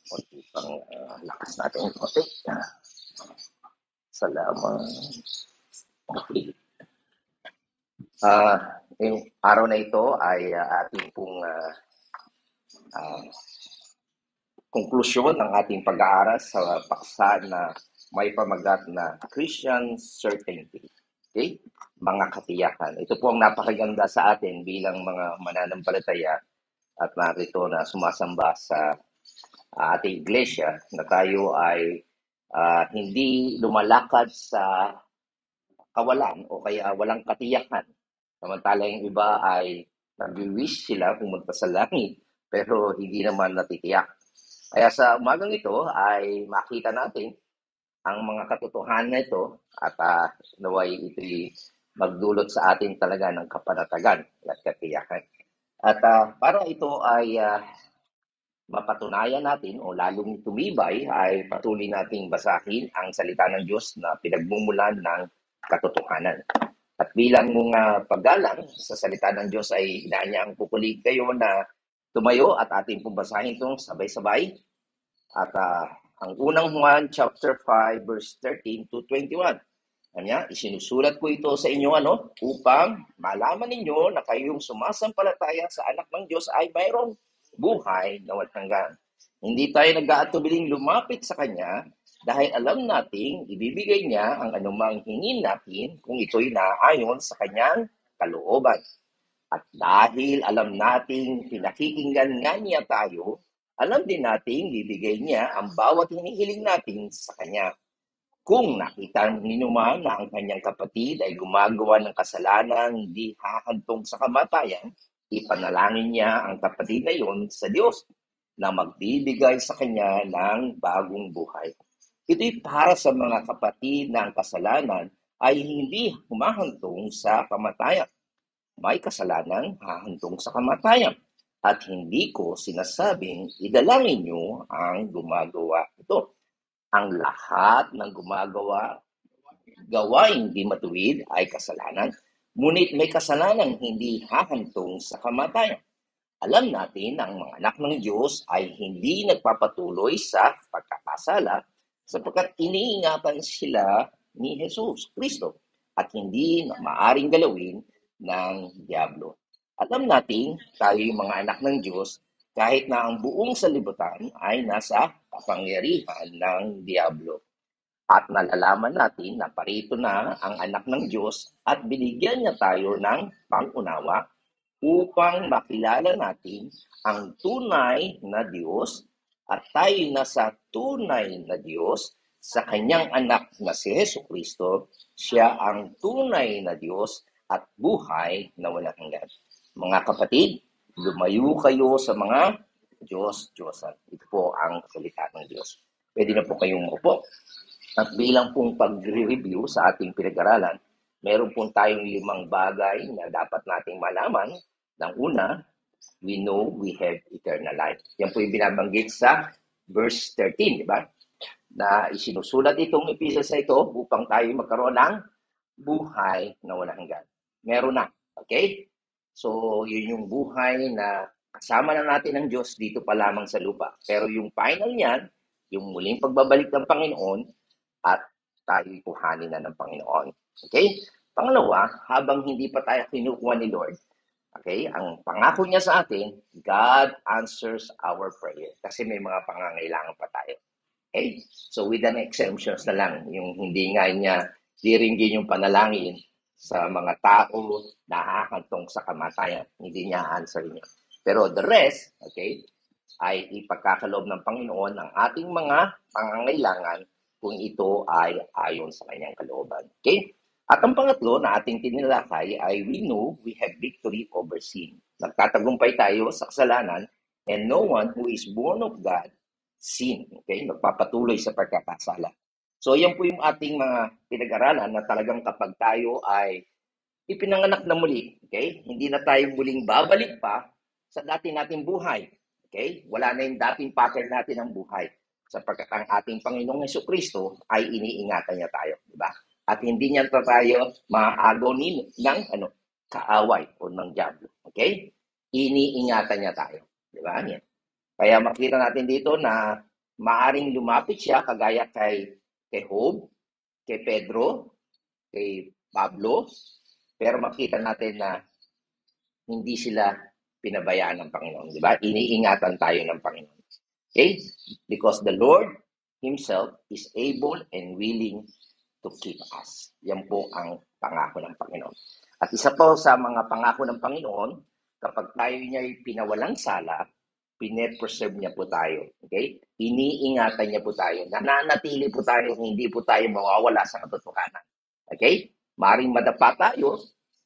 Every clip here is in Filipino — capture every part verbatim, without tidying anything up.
Konti pang ah, lakas natin konti. Salamat. Okay. Ah, yung araw na ito ay ah, ating pong ah, ah, konklusyon ng ating pag-aaral sa paksa na may pamagat na Christian Certainty. Okay? Mga katiyakan. Ito po ang napakaganda sa atin bilang mga mananampalataya at narito na sumasamba sa ah, ating iglesia na tayo ay ah, hindi lumalakad sa kawalan o kaya walang katiyakan. Samantala yung iba ay nag-wish sila pumunta sa langit pero hindi naman natitiyak. Kaya sa umagang ito ay makita natin ang mga katotohanan na ito at uh, naway ito'y magdulot sa atin talaga ng kapanatagan at katiyakan. At uh, para ito ay uh, mapatunayan natin o lalong tumibay ay patuloy nating basahin ang salita ng Diyos na pinagmumulan ng katotohanan. At bilang mga paggalang sa salita ng Diyos ay inaanyang pupulig kayo na tumayo at ating pumbasahin itong sabay-sabay. At uh, ang unang Juan chapter five verse thirteen to twenty-one. Kanya, isinusulat ko ito sa inyo ano, upang malaman ninyo na kayong sumasampalataya sa anak ng Diyos ay mayroong buhay na walang hanggan. Hindi tayo nag-aatubiling lumapit sa Kanya dahil alam nating ibibigay niya ang anumang hingin natin kung ito'y naayon sa Kanyang kalooban. At dahil alam nating pinakikinggan nga niya tayo, alam din nating bibigay niya ang bawat hinihiling natin sa Kanya. Kung nakita ninyo man na ang kanyang kapatid ay gumagawa ng kasalanan hindi hahantong sa kamatayan, ipanalangin niya ang kapatid na iyon sa Diyos na magbibigay sa kanya ng bagong buhay. Ito'y para sa mga kapatid na ang kasalanan ay hindi humahantong sa kamatayan. May kasalanan hahantong sa kamatayan. At hindi ko sinasabing idalangin niyo ang gumagawa ito. Ang lahat ng gumagawa, gawain di matuwid ay kasalanan, ngunit may kasalanang hindi hahantong sa kamatayan. Alam natin na ang mga anak ng Diyos ay hindi nagpapatuloy sa pagkakasala sapagkat iniingatan sila ni Jesus Kristo at hindi na maaring galawin ng Diablo. Alam natin tayo yung mga anak ng Diyos kahit na ang buong salibutan ay nasa kapangyarihan ng Diablo. At nalalaman natin na parito na ang anak ng Diyos at binigyan niya tayo ng pangunawa upang makilala natin ang tunay na Diyos at tayo nasa tunay na Diyos sa kanyang anak na si Jesucristo. Siya ang tunay na Diyos at buhay na walang hanggan. Mga kapatid, lumayo kayo sa mga Diyos-Diyosan. Ito po ang salita ng Diyos. Pwede na po kayong maupo. At bilang pong pag-review sa ating pinag-aralan, meron pong tayong limang bagay na dapat nating malaman. Ng una, we know we have eternal life. Yan po yung binabanggit sa verse thirteen, di ba? Na isinusulat itong episode sa ito upang tayo magkaroon ng buhay na walang hanggan. Meron na. Okay? So, yun yung buhay na kasama na natin ng Diyos dito pa lamang sa lupa. Pero yung final niyan, yung muling pagbabalik ng Panginoon at tayo'y kuhanin na ng Panginoon. Okay? Pangalawa, habang hindi pa tayo kinukuha ni Lord, okay, ang pangako niya sa atin, God answers our prayer. Kasi may mga pangangailangan pa tayo. Okay? So, with an exemptions na lang, yung hindi nga niya diringgin yung panalangin sa mga tao na hahantong sa kamatayan. Hindi niya answer niya. Pero the rest, okay, ay ipagkakaloob ng Panginoon ang ating mga pangangailangan kung ito ay ayon sa kanyang kalooban. Okay? At ang pangatlo na ating tinilakay ay we know we have victory over sin. Nagtatagumpay tayo sa kasalanan and no one who is born of God sin. Okay? Nagpapatuloy sa pagkakasala. So, yan po yung ating mga pinag-aralan na talagang kapag tayo ay ipinanganak na muli, okay? Hindi na tayo muling babalik pa sa dati nating buhay. Okay? Wala na yung dating pattern natin ng buhay. Sapagkat ang ating Panginoong Jesucristo ay iniingatan niya tayo, di ba? At hindi niya tayo maagonin ng ano, kaaway o ng diablo. Okay? Iniingatan niya tayo, di ba? Kaya makita natin dito na maaring lumapit siya kagaya kay, kay Job, kay Pedro, kay Pablo, pero makita natin na hindi sila pinabayaan ng Panginoon, di ba? Iniingatan tayo ng Panginoon. Okay? Because the Lord Himself is able and willing to keep us. Yan po ang pangako ng Panginoon. At isa po sa mga pangako ng Panginoon, kapag tayo niya'y pinawalang sala, pine-preserve niya po tayo. Okay? Iniingatan niya po tayo. Nananatili po tayo, hindi po tayo mawawala sa katotohanan. Okay? Maring madapa tayo,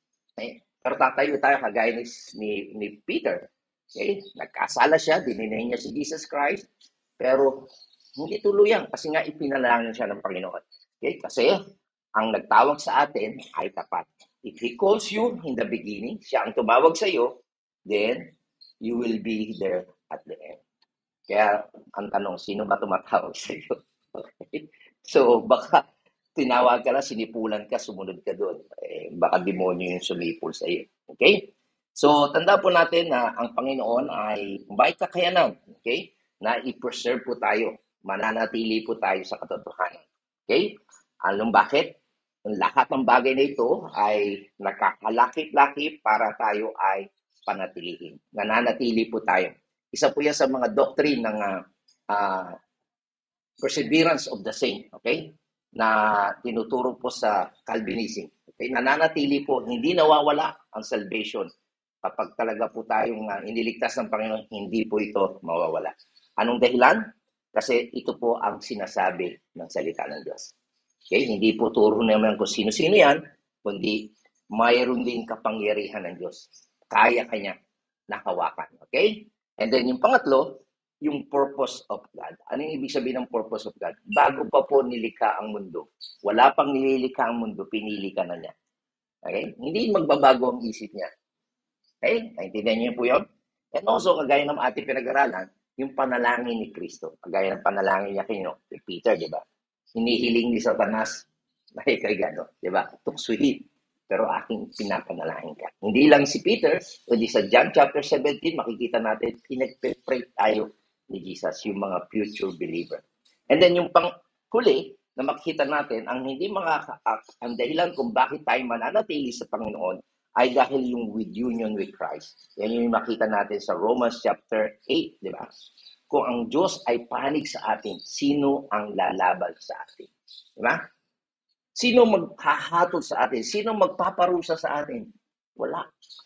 eh, pero tatayo tayo kagaya ni, ni, ni Peter. Okay? Nagkasala siya, dininay niya si Jesus Christ, pero hindi tuluyan kasi nga ipinalangin siya ng Panginoon. Okay? Kasi ang nagtawag sa atin ay tapat. If He calls you in the beginning, siya ang tumawag sa iyo, then you will be there at the end. Kaya ang tanong, sino ba tumatawag sa iyo? Okay? So baka tinawag ka na, sinipulan ka, sumunod ka doon. Eh, baka demonyo yung sumipol sa iyo. Okay? So tanda po natin na ang Panginoon ay may kakayanan. Okay? Na i-preserve po tayo. Mananatili po tayo sa katotohanan. Okay? Anong bakit? Ang lahat ng bagay na ito ay nakakalakip-lakip para tayo ay panatilihin. Nananatili po tayo. Isa po yan sa mga doctrine ng uh, uh, perseverance of the saint. Okay? Na tinuturo po sa Calvinism. Okay? Nananatili po, hindi nawawala ang salvation. Kapag talaga po tayong uh, iniligtas ng Panginoon, hindi po ito mawawala. Anong dahilan? Kasi ito po ang sinasabi ng salita ng Diyos. Okay? Hindi po turo naman kung sino-sino yan, kundi mayroon din kapangyarihan ng Diyos. Kaya kanya nakawakan. Okay? And then yung pangatlo, yung purpose of God. Ano yung ibig sabihin ng purpose of God? Bago pa po nilikha ang mundo, wala pang nililikha ang mundo, pinili ka na niya. Okay? Hindi magbabago ang isip niya. Okay? Naintindihan niyo po yun? And also, kagaya ng ating pinag-aralan, yung panalangin ni Kristo. Kagaya ng panalangin niya kay, no, kay Peter, di ba? Hinihiling ni Satanas na kay gano, di ba? Tuksuhin. Pero aking pinapanalangin ka. Hindi lang si Peter, kundi sa John chapter seventeen, makikita natin, pinag-pray tayo ni Jesus, yung mga future believer. And then yung panghuli, na makikita natin, ang hindi mga, ang dahilan kung bakit tayo mananatili sa Panginoon, ay dahil yung with union with Christ. Yan yung makita natin sa Romans chapter eight, di ba? Kung ang Diyos ay panig sa atin, sino ang lalaban sa atin? Di ba? Sino maghahatol sa atin? Sino magpaparusa sa atin? Wala.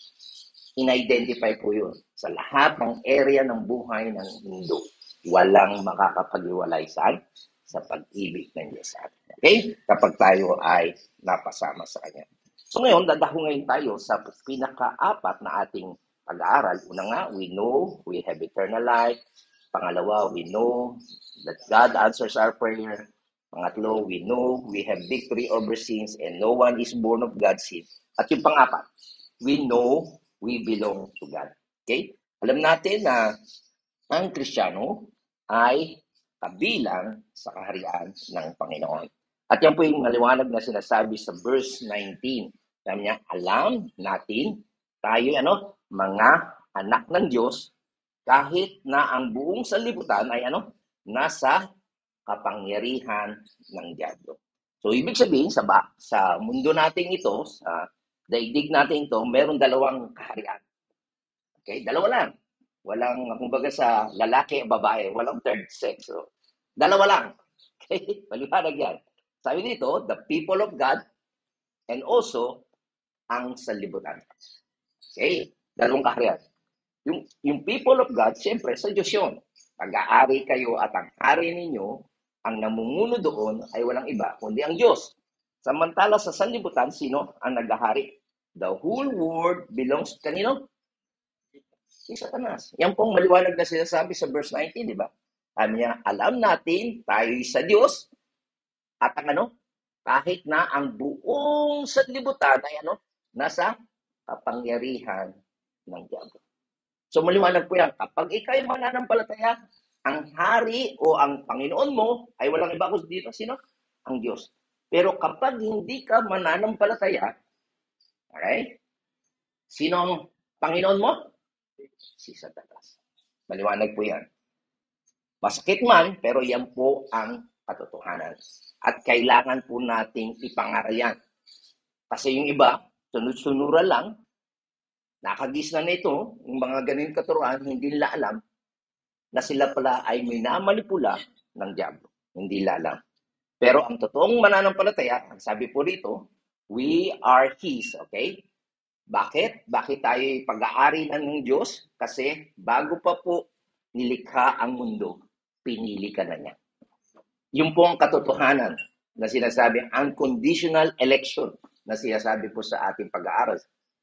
In-identify po yun. Sa lahat ng area ng buhay ng mundo, walang makakapag-iwalay saan? Sa pag-ibig ng Diyos sa atin. Okay? Kapag tayo ay napasama sa Kanya. So ngayon, dadaho ngayon tayo sa pinaka-apat na ating pag-aaral. Una nga, we know we have eternal life. Pangalawa, we know that God answers our prayer. Pangatlo, we know we have victory over sins and no one is born of God's sin. At yung pang-apat, we know we belong to God. Okay? Alam natin na ang Kristiyano ay kabilang sa kaharian ng Panginoon. At yan po yung maliwanag na sinasabi sa verse nineteen. Sabi niya, alam natin, tayo ano, mga anak ng Diyos, kahit na ang buong sanlibutan ay ano, nasa kapangyarihan ng diablo. So, ibig sabihin, sa, ba, sa mundo natin ito, sa daigdig natin ito, meron dalawang kaharian. Okay? Dalawa lang. Walang, kumbaga sa lalaki, babae, walang third sex. So, dalawa lang. Okay? Maliwanag yan. Sabi dito, the people of God and also ang sanlibutan. Okay? Dalawang kaharian. Yung, yung people of God, siyempre, sa Diyos yun. Pag-aari kayo at ang hari ninyo, ang namumuno doon ay walang iba, kundi ang Diyos. Samantala sa sanlibutan, sino ang naghahari? The whole world belongs to kanino? Si Satanas. Yan pong maliwanag na sinasabi sa verse nineteen, di ba? Sabi niya, alam natin, tayo sa Diyos, at ang ano, kahit na ang buong sanlibutan ay ano, nasa kapangyarihan ng diablo. So maliwanag po yan, kapag ikaw ay mananampalataya, ang hari o ang Panginoon mo ay walang iba kundi dito, sino? Ang Diyos. Pero kapag hindi ka mananampalataya, okay, sino ang Panginoon mo? Si Satanas. Maliwanag po yan. Masakit man, pero yan po ang katotohanan. At kailangan po nating ipangaral yan. Kasi yung iba, sunod-sunuran lang, nakagis na nito, yung mga ganun katuruan, hindi nila alam na sila pala ay minamanipula ng diablo. Hindi nila alam. Pero ang totoong mananampalataya, ang sabi po rito, we are His, okay? Bakit? Bakit tayo pag-aari ng Diyos? Kasi bago pa po nilikha ang mundo, pinili ka na niya. Yung po ang katotohanan na sinasabi, unconditional election na sinasabi po sa ating pag-aaral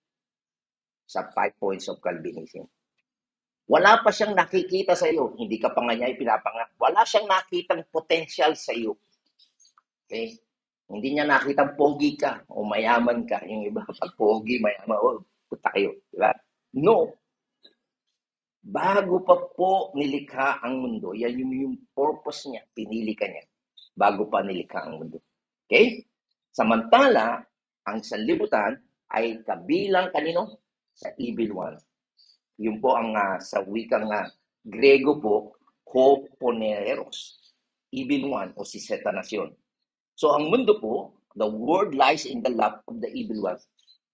sa five points of Calvinism. Wala pa siyang nakikita sa iyo. Hindi ka pa nga niya ipinapanga. Wala siyang nakitang potential sa iyo. Okay? Hindi niya nakitang pogi ka o mayaman ka. Yung iba, pag pogi, mayaman, oh, puta kayo. Diba? No. Bago pa po nilikha ang mundo, yan yung, yung purpose niya, pinili ka niya. Bago pa nilikha ang mundo. Okay? Samantala, ang sanlibutan ay kabilang kanino? Sa evil one. Yun po ang uh, sa wikang uh, Grego po, Hoponeros. Evil one o si Satanas yun. So ang mundo po, the world lies in the lap of the evil one.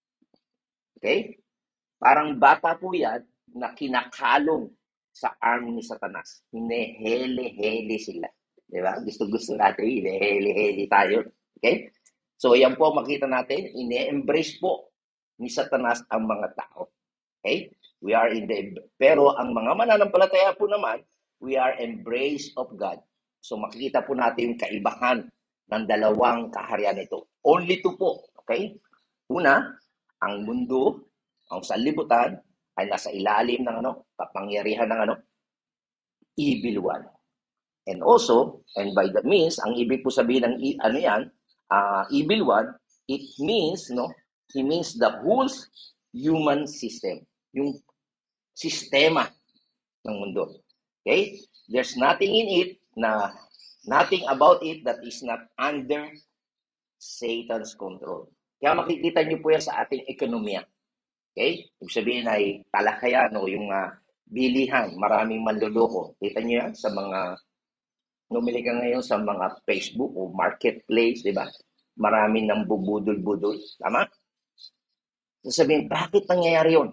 Okay? Parang bata po yan na kinakalong sa arm ni Satanas. Hinehele-hele sila. Diba? Gusto-gusto natin, hinehele-hele tayo. Okay? So yan po makita natin, ine-embrace po ni Satanas ang mga tao. Okay? We are in the, pero ang mga mananampalataya po naman, we are embrace of God. So makikita po natin yung kaibahan ng dalawang kaharian nito. Only two po. Okay? Una, ang mundo, ang sanlibutan, ay nasa ilalim ng ano, kapangyarihan ng ano, evil one. And also, and by the means, ang ibig po sabihin ng ano yan, uh, evil one, it means, no, he means the whole human system. Yung sistema ng mundo. Okay? There's nothing in it na nothing about it that is not under Satan's control. Kaya makikita niyo po yan sa ating ekonomiya. Okay? Ibig sabihin ay talakayan o yung uh, bilihan, maraming manloloko. Kita niyo yan sa mga, numili ka ngayon sa mga Facebook o marketplace, di ba? Maraming nang bubudol-budol. Tama? Sasabihin, bakit nangyayari yun?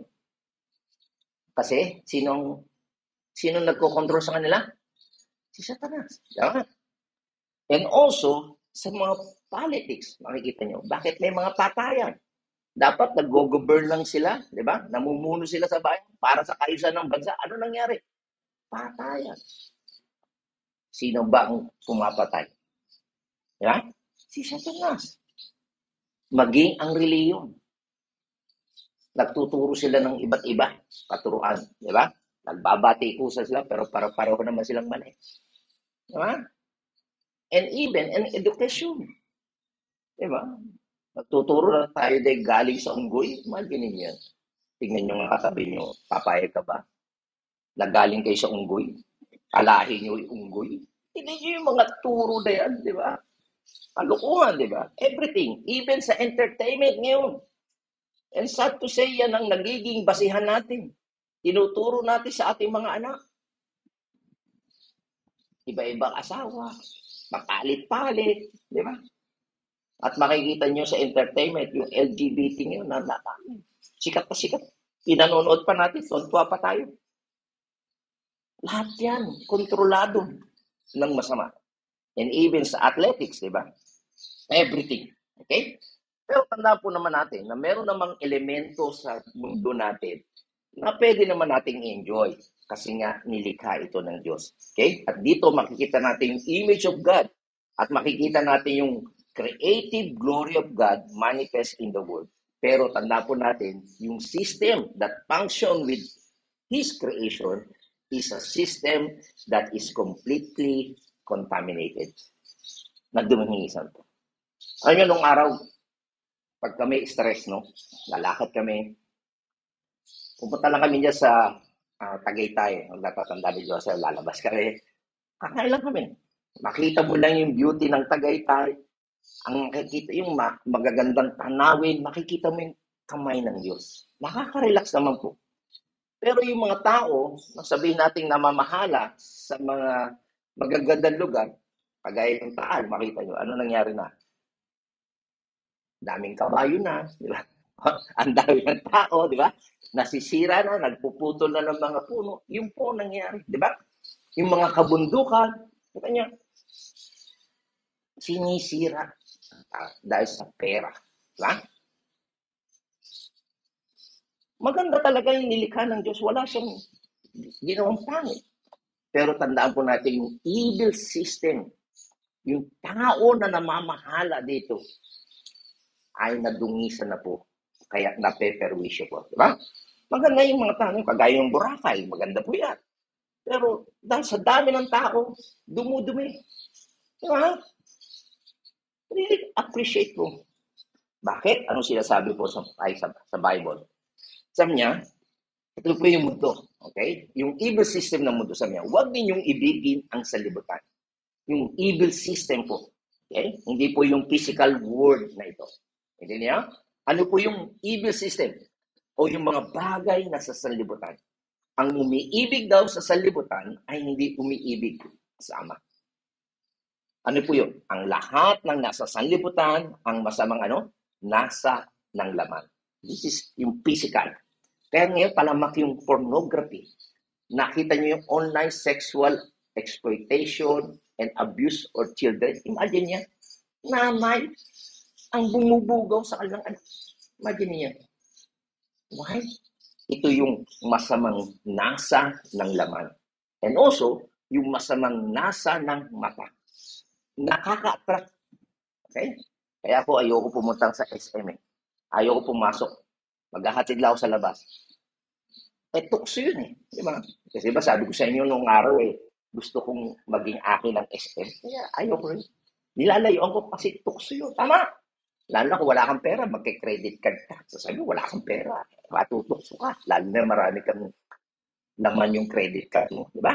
Kasi, sinong, sinong nagkocontrol sa kanila? Si Satanas. Tama? And also, sa mga politics, makikita nyo, bakit may mga patayan? Dapat nag-go-govern lang sila, di ba? Namumuno sila sa bayan para sa kaayusan ng bansa. Ano nangyari? Patayan. Sino ba ang pumapatay? Di ba? Si Satanas. Maging ang reliyon. Nagtuturo sila ng iba't iba katuruan, di ba? Nagbabati ko sa sila pero para-pareho naman silang mali. Di ba? And even in education. Di ba? Nagtuturo na tayo dahil galing sa unggoy. Imagine niyo yan. Tingnan nyo nga katabi nyo, papayag ka ba? Nagaling kayo sa unggoy. Kalahin nyo yung unggoy. Hindi nyo yung mga turo na yan, di ba? Kalukuhan, di ba? Everything. Even sa entertainment ngayon. And sad to say, yan ang nagiging basihan natin. Tinuturo natin sa ating mga anak. Iba-ibang asawa. Papalit-palit. Di ba? At makikita nyo sa entertainment, yung L G B T nyo, na, na, sikat pa sikat. Pinanonood pa natin, tontua pa tayo. Lahat yan, kontrolado ng masama. And even sa athletics, di ba? Everything. Okay? Pero tandaan po naman natin na meron namang elemento sa mundo natin na pwede naman nating enjoy kasi nga nilikha ito ng Diyos. Okay? At dito makikita natin yung image of God at makikita natin yung creative glory of God manifest in the world. Pero tandaan po natin, yung system that function with His creation is a system that is completely contaminated. Nagdumihingisan po. Alam nyo, nung araw, pag kami stress, no, lalakad kami, pupunta lang kami dyan sa uh, Tagaytay, ang natatanda ni Joseph, lalabas kami, kakain lang kami. Makita mo lang yung beauty ng Tagaytay, ang makikita yung ma- magagandang tanawin, makikita mo yung kamay ng Diyos. Nakaka-relax naman po. Pero yung mga tao, sabihin natin namamahala sa mga magagandang lugar, kagaya ng Taal, makita nyo, ano nangyari na? Daming kabayo na, di ba? Ang dami ng tao, di ba? Nasisira na, nagpuputol na ng mga puno. Yun po ang nangyari, di ba? Yung mga kabundukan, kita niya, sinisira ah, dahil sa pera. Di ba? Maganda talaga yung nilikha ng Diyos. Wala siyang ginawang pangit. Pero tandaan po natin yung evil system, yung tao na namamahala dito, ay nadungisan na po. Kaya napeperwisyo po. Di ba? Maganda yung mga tao, kagaya yung Boracay, maganda po yan. Pero dahil sa dami ng tao, dumudumi. Di ba? Really appreciate po. Bakit? Anong sinasabi po sa, ay, sa, sa Bible? Sabi niya, ito po yung mundo. Okay? Yung evil system ng mundo, sabi niya, huwag ninyong ibigin ang salibutan. Yung evil system po. Okay? Hindi po yung physical word na ito. Hindi niya? Ano po yung evil system? O yung mga bagay na sa sanlibutan. Ang umiibig daw sa sanlibutan ay hindi umiibig sa Ama. Ano po yun? Ang lahat ng nasa sanlibutan, ang masamang ano, nasa ng laman. This is yung physical. Kaya ngayon, palamak yung pornography. Nakita nyo yung online sexual exploitation and abuse of children. Imagine niya, nanay, ang bumubugaw sa kanilang anak. Imagine niya. Why? Ito yung masamang nasa ng laman. And also, yung masamang nasa ng mata. Nakaka-attract. Okay? Kaya ako ayoko pumunta sa S M eh. Ayoko pumasok. Maghahatid lang ako sa labas. Eh, tukso yun eh. Di ba? Kasi ba sabi ko sa inyo nung araw eh, gusto kong maging akin ng S M. Kaya ayoko rin. Nilalayuan ko kasi tukso yun. Tama. Lalo na kung wala kang pera, magke-credit card ka. So sabi mo, wala kang pera. Matutukso ka. Lalo na marami kang laman yung credit card mo. Di ba?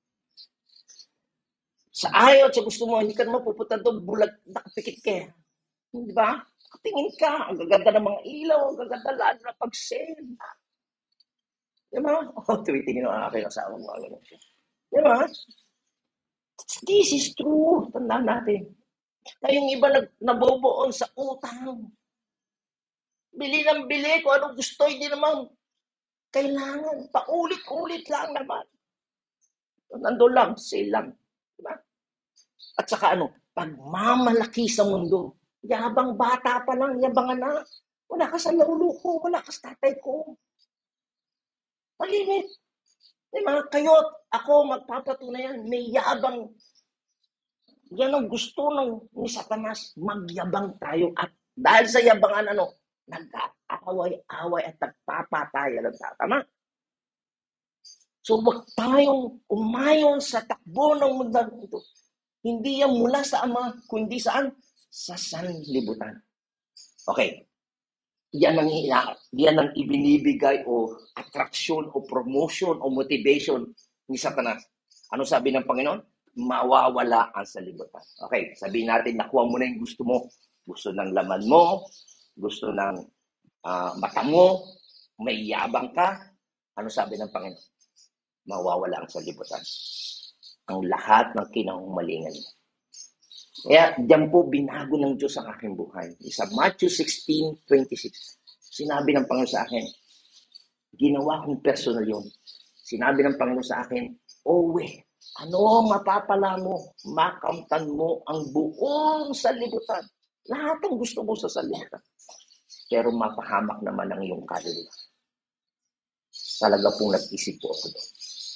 Sa ayaw at sa gusto mo, hindi ka naman pupunta doon, bulag, nakapikit ka. Di ba? Tingin ka, ang gaganda ng mga ilaw, ang gaganda lalo na pag-sale. Di ba? Oh, tumitingin ang aking asawa mo. Di ba? This is true. Tandaan natin. Kayong iba nag, naboboon sa utang. Bili ng bili kung anong gusto, hindi naman kailangan. Paulit-ulit lang naman. Nandun lang, sale lang. Diba? At saka ano, pagmamalaki sa mundo. Yabang bata pa lang, yabang anak. Wala ka sa lolo ko, wala ka sa tatay ko. Malimit. Diba? Kayo, ako, magpapatunayan, may yabang. Yan ang gusto ng ni Satanas, magyabang tayo. At dahil sa yabangan, ano, nag-aaway-away at nagpapatayan ng tao. Tama? So, wag tayong umayon sa takbo ng mundo ito. Hindi yan mula sa Ama, kundi saan? Sa sanlibutan. Okay. Yan ang, yan ang ibinibigay o attraction o promotion o motivation ni Satanas. Ano sabi ng Panginoon? Mawawala ang sanlibutan. Okay, sabihin natin, nakuha mo na yung gusto mo. Gusto ng laman mo, gusto ng uh, mata mo, may yabang ka. Ano sabi ng Panginoon? Mawawala ang sanlibutan. Ang lahat ng kinahumalingan mo. Kaya diyan po binago ng Diyos ang aking buhay. Sa Matthew sixteen twenty-six, sinabi ng Panginoon sa akin, ginawa kong personal yun. Sinabi ng Panginoon sa akin, Owe, ano mapapala mo? Makamtan mo ang buong sanlibutan. Lahat ang gusto mo sa sanlibutan. Pero mapahamak naman ang iyong kaluluwa. Talaga pong nag-isip po ako doon.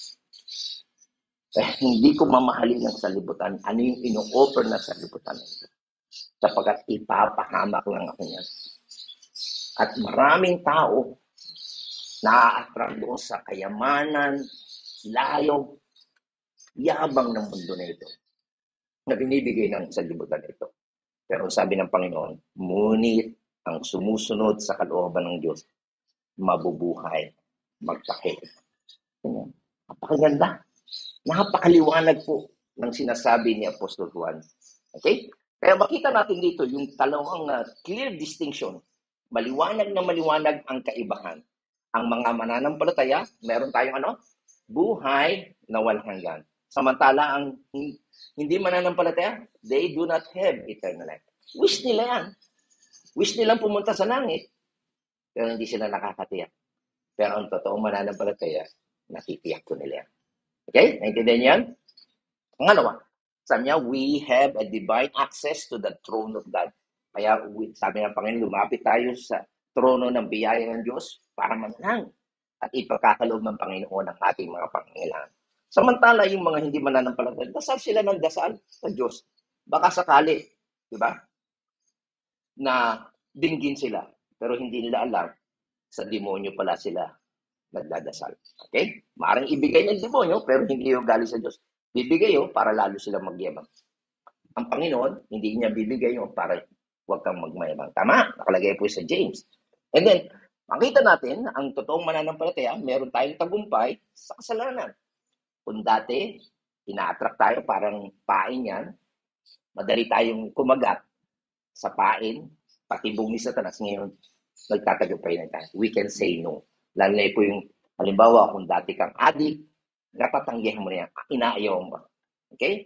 Eh, hindi ko mamahalin ng sanlibutan. Ano yung ino-offer ng sanlibutan nito? Sapagkat ipapahamak lang ako niyan. At maraming tao na-attract doon sa kayamanan, layo, yabang ng mundo na ito na binibigay ng sanlibutan ito. Pero sabi ng Panginoon, ngunit ang sumusunod sa kalooban ng Diyos, mabubuhay, magtakip. Napakaganda. Napakaliwanag po ng sinasabi ni Apostol Juan. Okay? Kaya makita natin dito yung talawang uh, clear distinction. Maliwanag na maliwanag ang kaibahan. Ang mga mananampalataya, meron tayong ano? Buhay na walang hanggan. Samantala, ang hindi mananampalataya, they do not have eternal life. Wish nila yan. Wish nilang pumunta sa langit, pero hindi sila nakakatiyak. Pero ang totoong mananampalataya, natitiyak ko nila yan. Okay? Naintindihan yan? Pangalawa, sabi niya, we have a divine access to the throne of God. Kaya sabi ng Panginoon, lumapit tayo sa trono ng biyaya ng Diyos para manalangin at ipagkakaloob ng Panginoon ang ating mga pangangailangan. Samantala, yung mga hindi mananampalataya, dasal sila ng dasal sa Diyos. Baka sakali, di ba, na dinggin sila, pero hindi nila alam, sa demonyo pala sila nagdadasal. Okay? Maaaring ibigay ng demonyo, pero hindi yung galing sa Diyos. Bibigay yun para lalo silang magyabang. Ang Panginoon, hindi niya bibigay yun para huwag kang magmayabang. Tama, nakalagay po sa James. And then, makita natin, ang totoong mananampalataya, meron tayong tagumpay sa kasalanan. Kung dati, ina-attract tayo, parang pain yan, madali tayong kumagat sa pain, patibong ni Satanas, ngayon, nagtatagumpay na tayo. We can say no. Lalo na po yung, halimbawa, kung dati kang adik, natatanggihan mo na yan, inaayaw mo. Okay?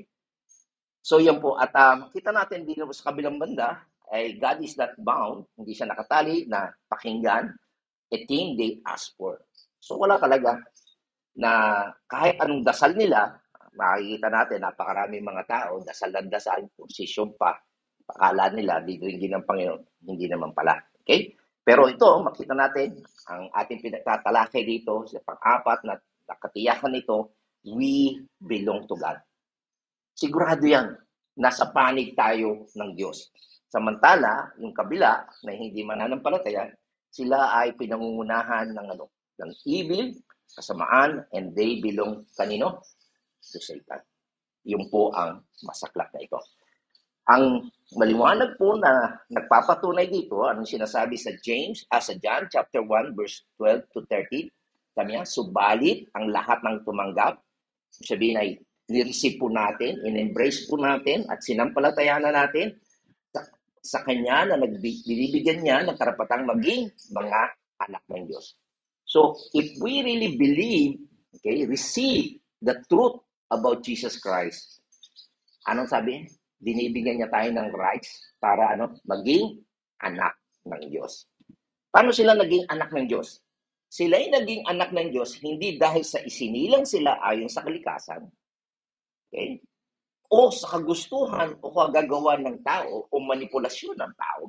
So, yan po. At uh, makita natin din sa kabilang banda, ay God is not bound, hindi siya nakatali na pakinggan a thing they ask for. So, wala talaga na kahit anong dasal nila, makikita natin, napakarami mga tao, dasal ng dasal, posisyon pa, akala nila, didringgin ng Panginoon, hindi naman pala. Okay? Pero ito, makita natin, ang ating pinagtatalakay dito, sa pang-apat na nakatiyakan nito, we belong to God. Sigurado yan, nasa panig tayo ng Diyos. Samantala, yung kabila, na hindi mananampalataya, sila ay pinangungunahan ng, ano, ng evil, kasamaan, and they belong, kanino? To Satan. Yun po ang masaklap na ito. Ang maliwanag po na nagpapatunay dito, anong sinasabi sa James, ah, sa John chapter one, verse twelve to thirteen, kanya, subalit ang lahat ng tumanggap, sabihin ay, nireceive po natin, in-embrace po natin, at sinampalatayan na natin sa, sa kanya na nagbibigyan niya ng karapatang maging mga anak ng Diyos. So, if we really believe, okay, receive the truth about Jesus Christ, anong sabi? Binibigyan niya tayo ng rights para ano maging anak ng Diyos. Paano sila naging anak ng Diyos? Sila ay naging anak ng Diyos hindi dahil sa isinilang sila ayon sa kalikasan, okay? O sa kagustuhan o kagagawa ng tao o manipulasyon ng tao,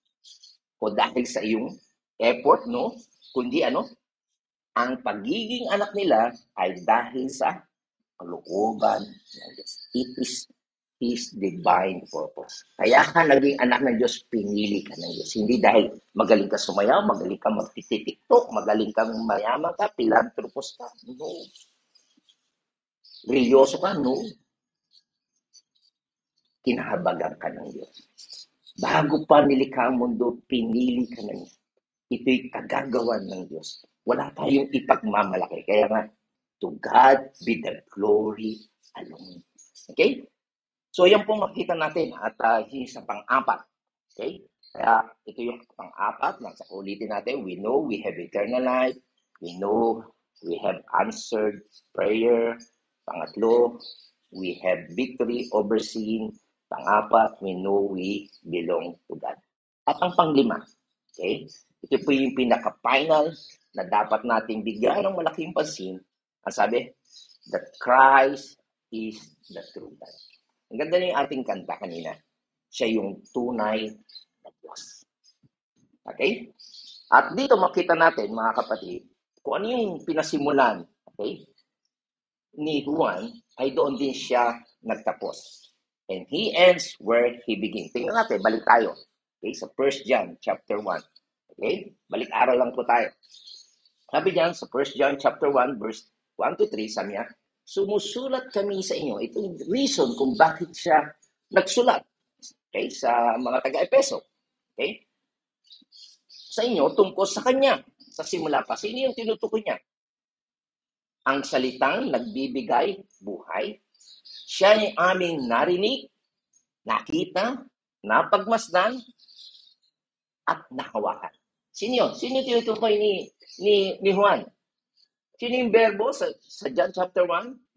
o dahil sa iyong effort, no? Kundi ano? Ang pagiging anak nila ay dahil sa kalooban ng Diyos. It is His divine purpose. Kaya ka naging anak ng Diyos, pinili ka ng Diyos. Hindi dahil magaling ka sumayaw, magaling ka magtitiktok, magaling kang mayaman ka, pilantropos ka. No. Religyoso ka? No. Kinahabagan ka ng Diyos. Bago pa nilikha ang mundo, pinili ka ng Diyos. Ito'y kagagawan ng Diyos. Wala tayong ipagmamalaki. Kaya nga, to God be the glory alone. Okay? So, yan po makita natin at uh, yung sa pang-apat. Okay? Kaya ito yung pang-apat. Nasa ulitin natin, we know we have eternal life. We know we have answered prayer. Pangatlo, we have victory over sin. Pang-apat, we know we belong to God. At ang panglima, okay? Ito po yung pinaka-final na dapat nating bigyan ng malaking pansin. Ang sabi, that Christ is the true God. Ang ganda na yung ating kanta kanina. Siya yung tunay na Diyos. Okay? At dito makita natin, mga kapatid, kung ano yung pinasimulan, okay, ni Juan, ay doon din siya nagtapos. And he ends where he begins. Tingnan natin, balik tayo. Okay, sa First John chapter one. Okay? Balik aral lang po tayo. Sabi diyan sa First John chapter one, verse one to three, sabi niya, sumusulat kami sa inyo. Ito yung reason kung bakit siya nagsulat, okay, sa mga taga-Epeso. Okay? Sa inyo, tungkol sa kanya. Sa simula pa, sino yung tinutukoy niya? Ang salitang nagbibigay buhay. Siya yung aming narinig, nakita, napagmasdan, at nakawakan. Sino yun? Sino yung tinutukoy ni, ni, ni Juan? Sino yung verbo sa, sa John chapter one?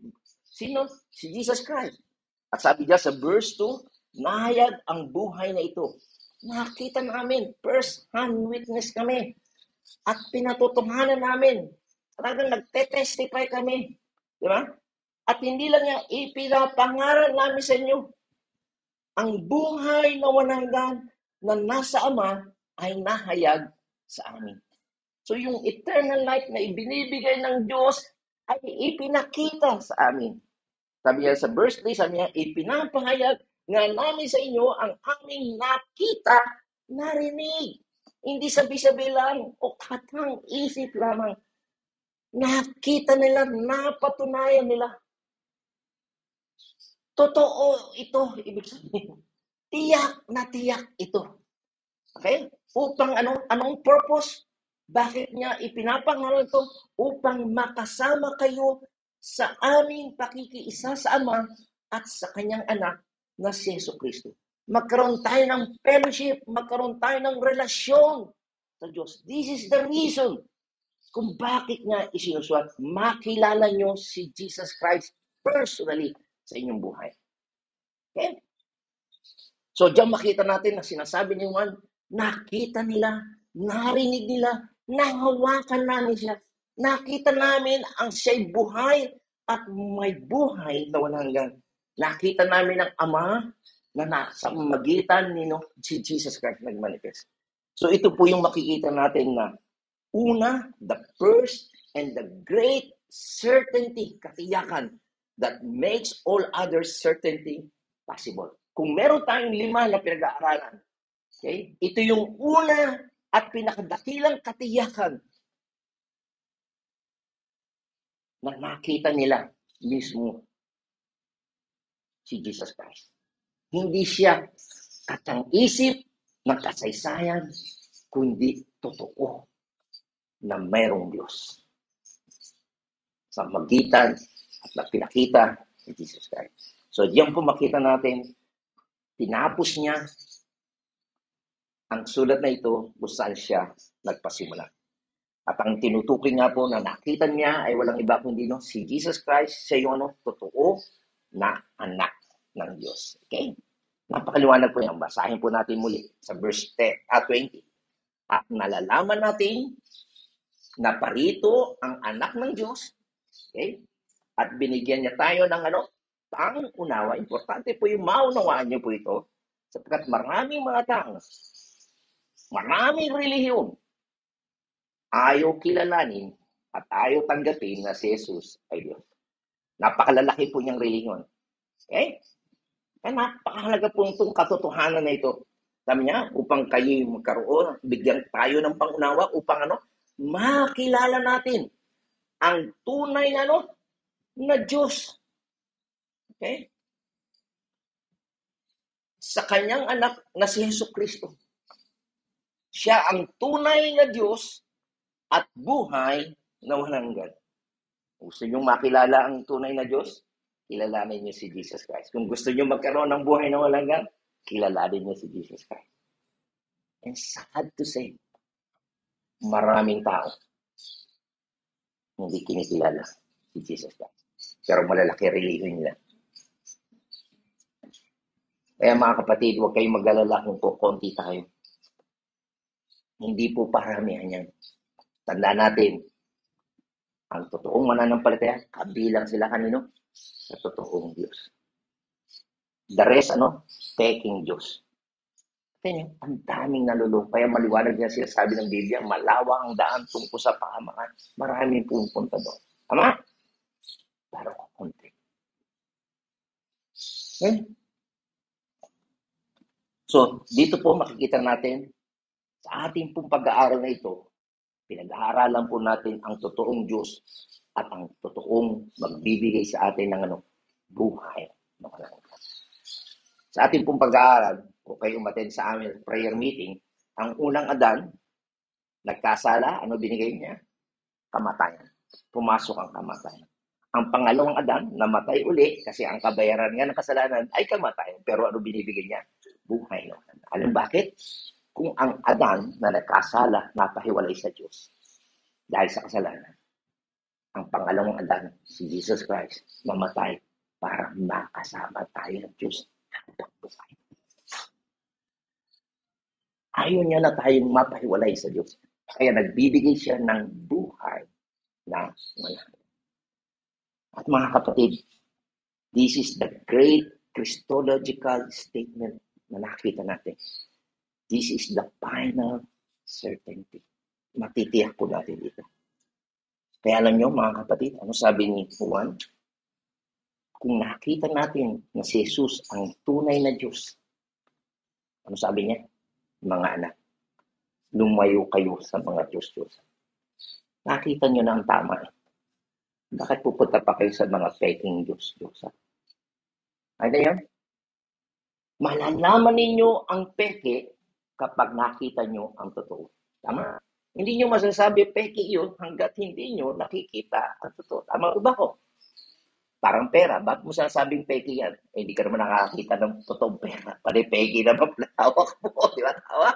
Sino? Si Jesus Christ. At sabi niya sa verse two, nahayag ang buhay na ito. Nakita namin, first-hand witness kami. At pinatutuhanan namin. Talagang nagte-testify kami. Di ba? At hindi lang niya, ipinapangaral namin sa inyo. Ang buhay na walang hanggan na nasa Ama ay nahayag sa amin. So yung eternal life na ibinibigay ng Diyos ay ipinakita sa amin. Sabi niya sa verse three, sabi niya, ipinapahayag nga namin sa inyo ang aming nakita, narinig. Hindi sabi-sabi lang o katang isip lamang. Nakita nila, napatunayan nila. Totoo ito, ibig sabihin. Tiyak na tiyak ito. Okay? Upang ano, anong purpose? Bakit niya ipinapangaral ito? Upang makasama kayo sa aming pakikiisa sa Ama at sa kanyang anak na si Jesucristo. Magkaroon tayo ng fellowship, magkaroon tayo ng relasyon sa Diyos. This is the reason kung bakit niya isinusulat. Makilala niyo si Jesus Christ personally sa inyong buhay. Okay? So, diyan makita natin na sinasabi ni Juan, nakita nila, narinig nila, nahawakan namin siya. Nakita namin ang siya'y buhay at may buhay na walang hanggan. Nakita namin ang Ama na nasa magitan ni no, si Jesus Christ nagmanifest. So ito po yung makikita natin na una, the first and the great certainty, katiyakan, that makes all other certainty possible. Kung meron tayong lima na pinag-aaralan, okay, ito yung una at pinakadakilang katiyakan na nakita nila mismo si Jesus Christ. Hindi siya katang-isip ng kasaysayan, kundi totoo na mayroong Diyos sa magitan at na pinakita si Jesus Christ. So, diyan po makita natin, tinapos niya ang sulat na ito kung saan siya nagpasimula. At ang tinutukoy nga po na nakita niya ay walang iba kundi no, si Jesus Christ, siya yung ano, totoo na anak ng Diyos. Okay? Napakaliwanag po yan. Basahin po natin muli sa verse ten, ah, twenty. At nalalaman natin na parito ang anak ng Diyos. Okay? At binigyan niya tayo ng ano, pang-unawa. Importante po yung maunawaan niyo po ito. Sapagkat maraming mga tao, maraming relihiyon, ayaw kilalanin at ayaw tanggapin na si Jesus ay Diyos. Napakalalaki po niyang relihiyon. Okay? Kaya napakahalaga po itong katotohanan na ito. Sabi niya, upang kayo magkaroon, bigyan tayo ng pangunawa upang ano, makilala natin ang tunay na ano, na Diyos. Okay? Sa kanyang anak na si Jesucristo. Siya ang tunay na Diyos at buhay na walang hanggan. Gusto niyo makilala ang tunay na Diyos? Kilalanin niyo si Jesus Christ. Kung gusto niyo magkaroon ng buhay na walang hanggan, kilalanin niyo si Jesus Christ. And sad to say, maraming tao hindi kinikilala si Jesus Christ. Pero malalaki relihiyon nila. Kaya mga kapatid, huwag kayong mag-alala kung po konti tayo. Hindi po paramihan yan. Tandaan natin, ang totoong mananampalataya, kabilang sila kanino? Sa totoong Diyos. The rest, ano? Taking Diyos. Kaya ang daming nalulung. Kaya maliwanag niya sila sabi ng Biblia, malawang ang daan tungkol sa pahamangan. Maraming pupunta doon. Tama? Pero konti. Okay? So, dito po makikita natin, sa ating pong pag-aaral na ito, pinag-aaralan po natin ang totoong Diyos at ang totoong magbibigay sa atin ng ano, buhay. Sa ating pong pag-aaral, kung kayo umattend sa aming prayer meeting, ang unang Adan, nagkasala, ano binigay niya? Kamatayan. Pumasok ang kamatayan. Ang pangalawang Adan, namatay uli kasi ang kabayaran nga ng kasalanan ay kamatayan. Pero ano binibigay niya? Buhay. Alam bakit? Kung ang Adan na nagkasala, napahiwalay sa Diyos dahil sa kasalanan. ang pangalawang Adan, si Jesus Christ, mamatay para makasama tayo ng Diyos hanggang buhay. Ayaw niya na tayong mapahiwalay sa Diyos. Kaya nagbibigay siya ng buhay na walang. At mga kapatid, this is the great Christological statement na nakita natin. This is the final certainty. Matitiyak po natin dito. Kaya alam nyo mga kapatid, ano sabi ni Juan? Kung nakita natin na si Jesus ang tunay na Diyos, ano sabi niya? Mga anak, lumayo kayo sa mga Diyos-Diyos. Nakita nyo na ang tama. Bakit pupunta pa kayo sa mga peking Diyos-Diyos? Ano yan? Malalaman ninyo ang peke kapag nakita nyo ang totoo. Tama? Hindi nyo masasabi peke yun hanggat hindi nyo nakikita ang totoo. Tama ba ko? Parang pera. Bakit mo sasabing peke yan? Eh, hindi ka naman nakakita ng totoong pera. Pari peke naman hawak mo. Di ba tawa?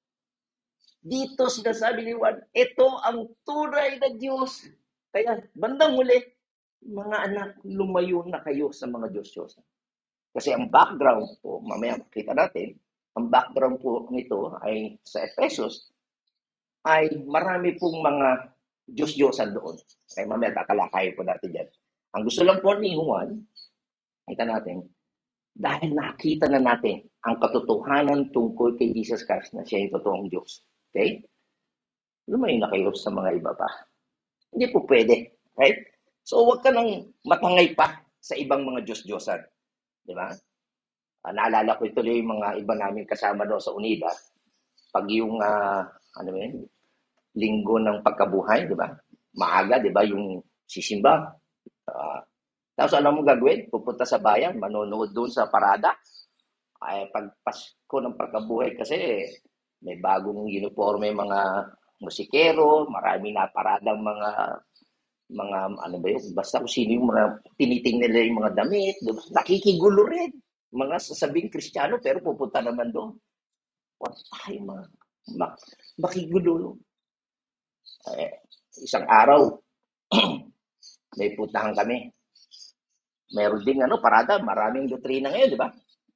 Dito sinasabi ni Juan, ito ang tunay na Diyos. Kaya bandang huli, mga anak, lumayo na kayo sa mga Diyos-Diyos. Kasi ang background po, mamaya makita natin, ang background po nito ay sa Efesos, ay marami pong mga Diyos-Diyosan doon. Kaya mamaya tatalakay po natin yan. Ang gusto lang po ni Juan, kita natin, dahil nakita na natin ang katotohanan tungkol kay Jesus Christ na siya yung totoong Diyos. Okay? Lumayo na kayo sa mga iba pa. Hindi po pwede. Right? So, huwag ka nang matangay pa sa ibang mga Diyos-Diyosan. Di ba? Uh, naalala ko ito yung mga iba namin kasama doon sa Unida. Pag yung, uh, ano yun, linggo ng pagkabuhay, di ba? Maaga, di ba? Yung sisimba. Uh, tapos alam mo gagawin? Pupunta sa bayan, manonood doon sa parada. Ay, pag Pasko ng pagkabuhay kasi, may bagong uniforme mga musikero, marami na paradang mga mga ano ba yun, basta kung sino yung mga tinitingnan nila yung mga damit, diba? Nakikigulo rin. Mga sasabing Kristiyano pero pupunta naman doon. What tayo mga mak makigulo. Eh, isang araw, may puntahan kami. Meron ding ano, parada, maraming doktrina ngayon, di ba?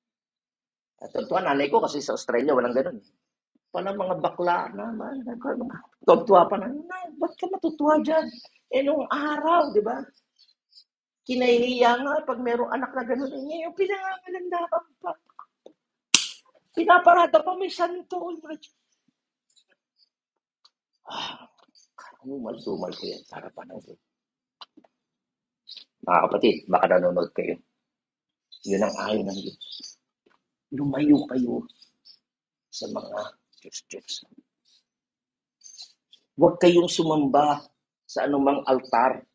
At ito, nanay ko kasi sa Australia, walang ganun. Pala mga bakla naman, nagtuwa pa na, ba't ka matutuwa dyan? Eh, nung araw, di ba? Kinahihiya nga pag merong anak na gano'n, eh, ngayon, pinangangalandakan pa. Pinaparada pa, may santo. Ah, sumal-sumal ko yan, para pa na ito. Mga kapatid, baka nanonood kayo. Yun ang ayaw ng Diyos. Lumayo kayo sa mga Diyos-Diyos. Huwag kayong sumamba sa anumang altar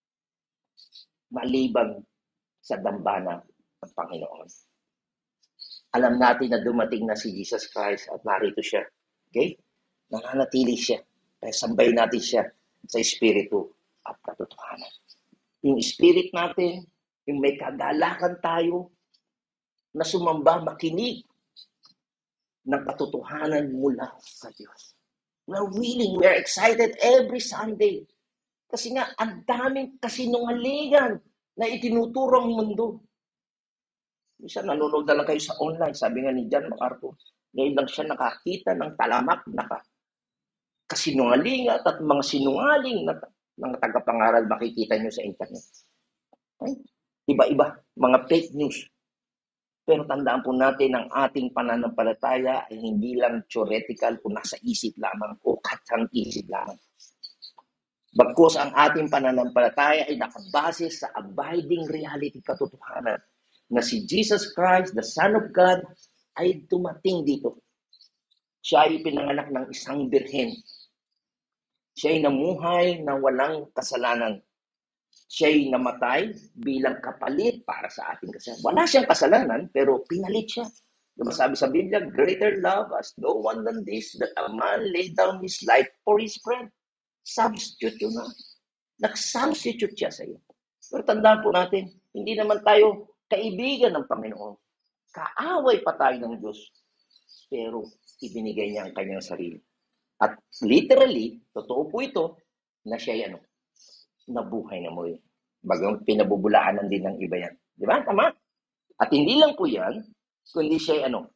maliban sa dambana ng Panginoon. Alam natin na dumating na si Jesus Christ at narito siya. Okay? Nananatili siya. Kaya sambay natin siya sa Espiritu at katotohanan. Yung Spirit natin, yung may kagalakan tayo na sumamba, makinig ng katotohanan mula sa Diyos. We're willing, we're excited every Sunday. Kasi nga, ang daming kasinungalingan na itinuturo ang mundo. Minsan, nanonood na lang kayo sa online. Sabi nga ni John MacArthur, ngayon lang siya nakakita ng talamak na kasinungalingan at mga sinungaling na mga tagapangaral makikita nyo sa internet. Okay? Iba-iba, mga fake news. Pero tandaan po natin ang ating pananampalataya ay hindi lang theoretical kung nasa isip lamang o katsang isip lamang. Bagkus ang ating pananampalataya ay nakabase sa abiding reality katotohanan na si Jesus Christ, the Son of God, ay dumating dito. Siya ay pinanganak ng isang birhen. Siya ay namuhay na walang kasalanan. Siya ay namatay bilang kapalit para sa ating kasalanan. Wala siyang kasalanan, pero pinalit siya. Diba sabi sa Biblia, greater love has no one than this, that a man laid down his life for his friend. Substitute yun na. Nag-substitute siya sa iyo. Pero tandaan po natin, hindi naman tayo kaibigan ng Panginoon. Kaaway pa tayo ng Diyos. Pero ibinigay niya ang kanyang sarili. At literally, totoo po ito, na siya ano, nabuhay na muli. Bagang pinabubulaanan din ng iba yan. Di ba? Tama? At hindi lang po yan, kundi siya ano,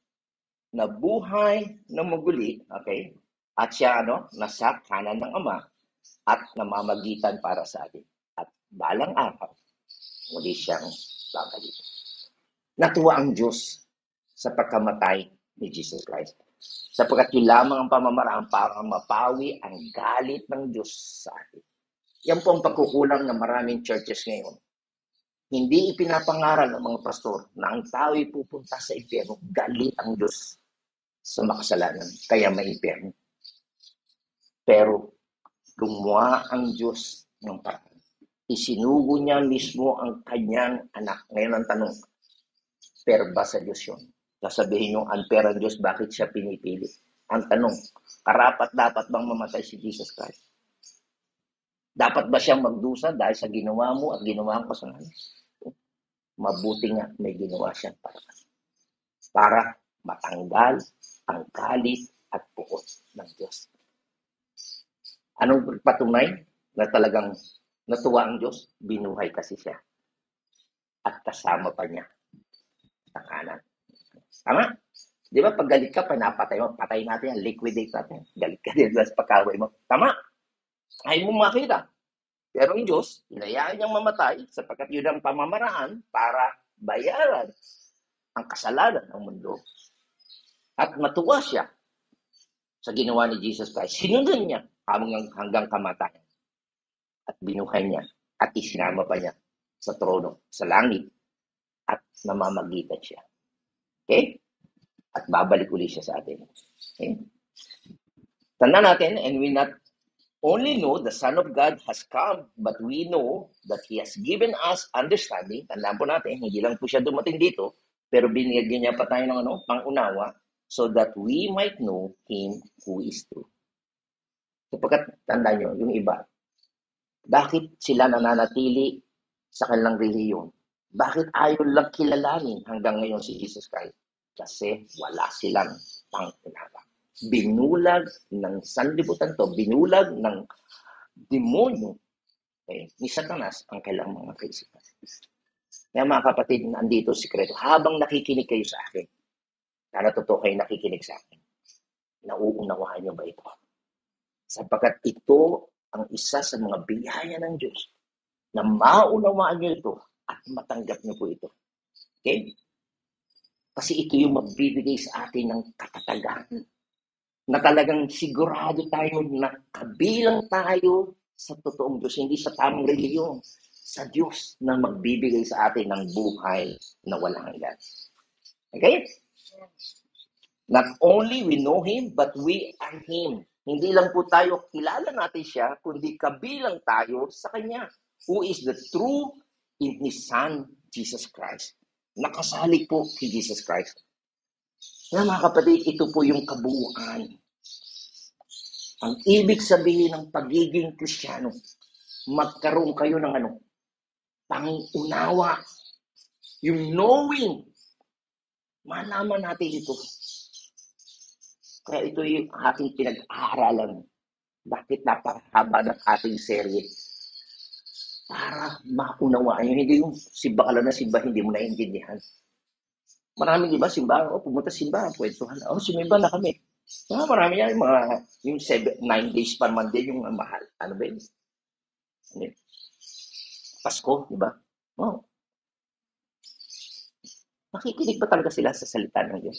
nabuhay na muli, okay? At siya ano, nasa kanan ng Ama at namamagitan para sa atin. At balang araw, muli siyang babalik. Natuwa ang Diyos sa pagkamatay ni Jesus Christ. Sapagkat yun lamang ang pamamaraan para mapawi ang galit ng Diyos sa atin. Yan po ang pagkukulang ng maraming churches ngayon. Hindi ipinapangaral ng mga pastor na ang tao ay pupunta sa impyerno. Galit ang Diyos sa makasalanan, kaya may impyerno. Pero gumawa ang Diyos ng paraan. Isinugo niya mismo ang kanyang anak. Ngayon ang tanong, fair ba sa Diyos yun? Sasabihin yung unfair ang Diyos, bakit siya pinipili? Ang tanong, karapat dapat bang mamatay si Jesus Christ? Dapat ba siyang magdusa dahil sa ginawa mo at ginawa ang kasalanan? Mabuti nga may ginawa siyang para. Para matanggal ang galit at puot ng Diyos. Anong patunay na talagang natuwa ang Diyos? Binuhay kasi siya. At kasama pa niya sa kanan. Tama? Di ba pag galit ka, panapatay mo, patay natin yan, liquidate natin. Galit ka din sa pagkaway mo. Tama? Ayaw mo makita. Pero ang Diyos, inayaan niyang mamatay sapagkat yun ang pamamaraan para bayaran ang kasalanan ng mundo. At matuwa siya sa ginawa ni Jesus Christ. Sinundan niya hanggang, hanggang kamatayan. At binuhay niya at isinama pa niya sa trono, sa langit. At namamagitan siya. Okay? At babalik ulit siya sa atin. Okay? Tandaan natin, and we not only know the Son of God has come, but we know that He has given us understanding. Tandaan po natin, hindi lang po siya dumating dito, pero binigyan niya pa tayo ng ano, pang-unawa, so that we might know Him who is true. Sapagkat, tandaan nyo, yung iba, bakit sila nananatili sa kanilang reliyon? Bakit ayaw lang kilalanin hanggang ngayon si Jesus Christ? Kasi wala silang pang-unawa. Binulag ng sanlibutan to, binulag ng demonyo eh, ni Satanas ang kailang mga kaisipan. Kaya mga kapatid, nandito sikreto. Habang nakikinig kayo sa akin, sana totoo kayo nakikinig sa akin, nauunawaan niyo ba ito? Sapagkat ito ang isa sa mga biyaya ng Diyos na maunawaan niyo ito at matanggap niyo po ito. Okay? Kasi ito yung magbibigay sa atin ng katatagan na talagang sigurado tayo na kabilang tayo sa totoong Diyos, hindi sa tamang reliyon, sa Diyos na magbibigay sa atin ng buhay na walang hanggan. Okay? Not only we know Him, but we are Him. Hindi lang po tayo kilala natin siya, kundi kabilang tayo sa Kanya, who is the true in His Son, Jesus Christ. Nakasalig po si Jesus Christ. Kaya mga kapatid, ito po yung kabuuan. Ang ibig sabihin ng pagiging Kristiyano, magkaroon kayo ng ano, pang-unawa, yung knowing, malaman natin ito. Kaya ito yung ating pinag-aaralan. Bakit napakahaba ng ating serye? Para maunawaan yun. Hindi yung simba ka lang na simba, hindi mo naiintindihan. Maraming iba, simbahan, oh, pumunta simbahan, pwentuhan, oh, sumimba na kami. Ah, marami yan, mga, yung seven, nine days pa naman din yung mahal. Ano ba yun? Ano yun? Pasko, di ba? Oh. Nakikinig pa talaga sila sa salita ng Diyos.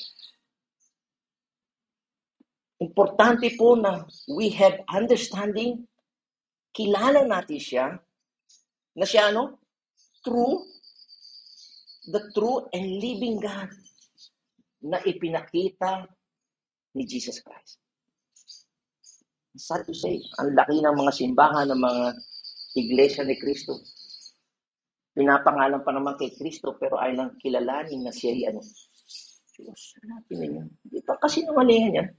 Importante po na we have understanding, kilala natin siya, na siya ano? True, the true and living God na ipinakita ni Jesus Christ. Sad to say, ang laki ng mga simbahan ng mga iglesia ni Kristo. Pinapangalan pa naman kay Kristo pero ay nang kilalanin na siya ay ano. Diyos, hanapin ninyo. Hindi pa kasi namalihan yan.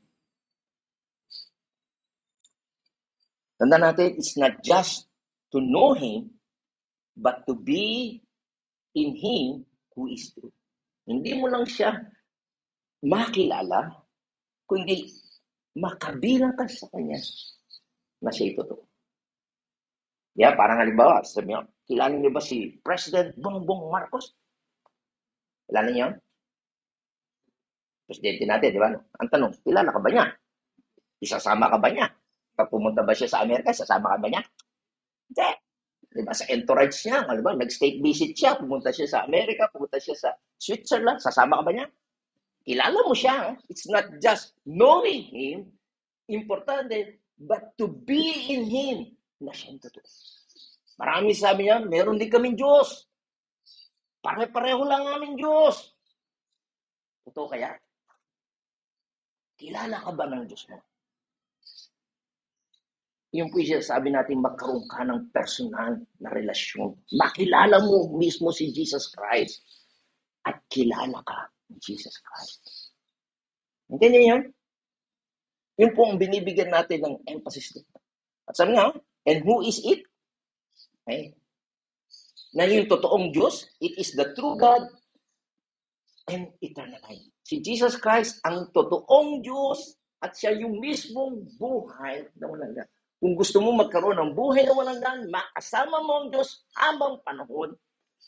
Tandaan natin, it's not just to know Him, but to be in Him who is true. Hindi mo lang siya makilala, kundi makabilang ka sa Kanya na siya totoo. Yeah, parang halimbawa, sabi niyo, kilala niyo ba si President Bongbong Marcos? Kilala niyo yun? Presidente natin, di ba? Ang tanong, kilala ka ba niya? Isasama ka ba niya? Pag pumunta ba siya sa Amerika, sasama ka ba niya? Hindi. Di ba? Sa entourage niya, alam ba, nag-state visit siya, pumunta siya sa Amerika, pumunta siya sa Switzerland, sasama ka ba niya? Kilala mo siya. It's not just knowing him, importante, but to be in him na siyang totoo. Marami sabi niya, meron din kaming Diyos. Pare-pareho lang namin Diyos. Totoo kaya? Kilala ka ba ng Diyos mo? Yung po siya, sabi natin, magkaroon ka ng personal na relasyon. Makilala mo mismo si Jesus Christ. At kilala ka ni Jesus Christ. Hindi niyo yun? Yun po ang binibigyan natin ng emphasis dito. At sabi nga, and who is it? Okay. Na yung totoong Diyos, it is the true God and eternal life. Si Jesus Christ ang totoong Diyos at siya yung mismong buhay na walang hanggan. Kung gusto mo magkaroon ng buhay na walang hanggan, makasama mo ang Diyos habang panahon,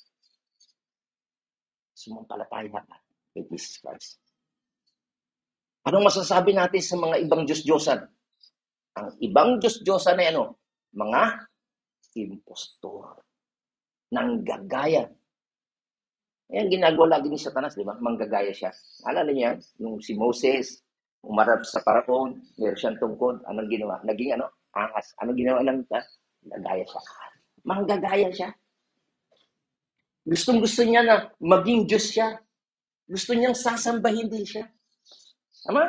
sumampalataya ka kay Jesus Christ. Anong masasabi natin sa mga ibang Diyos-Diyosan? Ang ibang Diyos-Diyosan ay ano? Mga impostor. Nanggagaya. Ayan, ginagawa lagi ni Satanas, di ba? Manggagaya siya. Alala niya, yung si Moses, umarap sa paraon, meron siyang tungkod, anong ginawa? Naging ano? Ahas. Anong ginawa lang siya? Nagaya siya. Manggagaya siya. Gustong gusto niya na maging Diyos siya. Gusto niyang sasambahin din siya. Tama?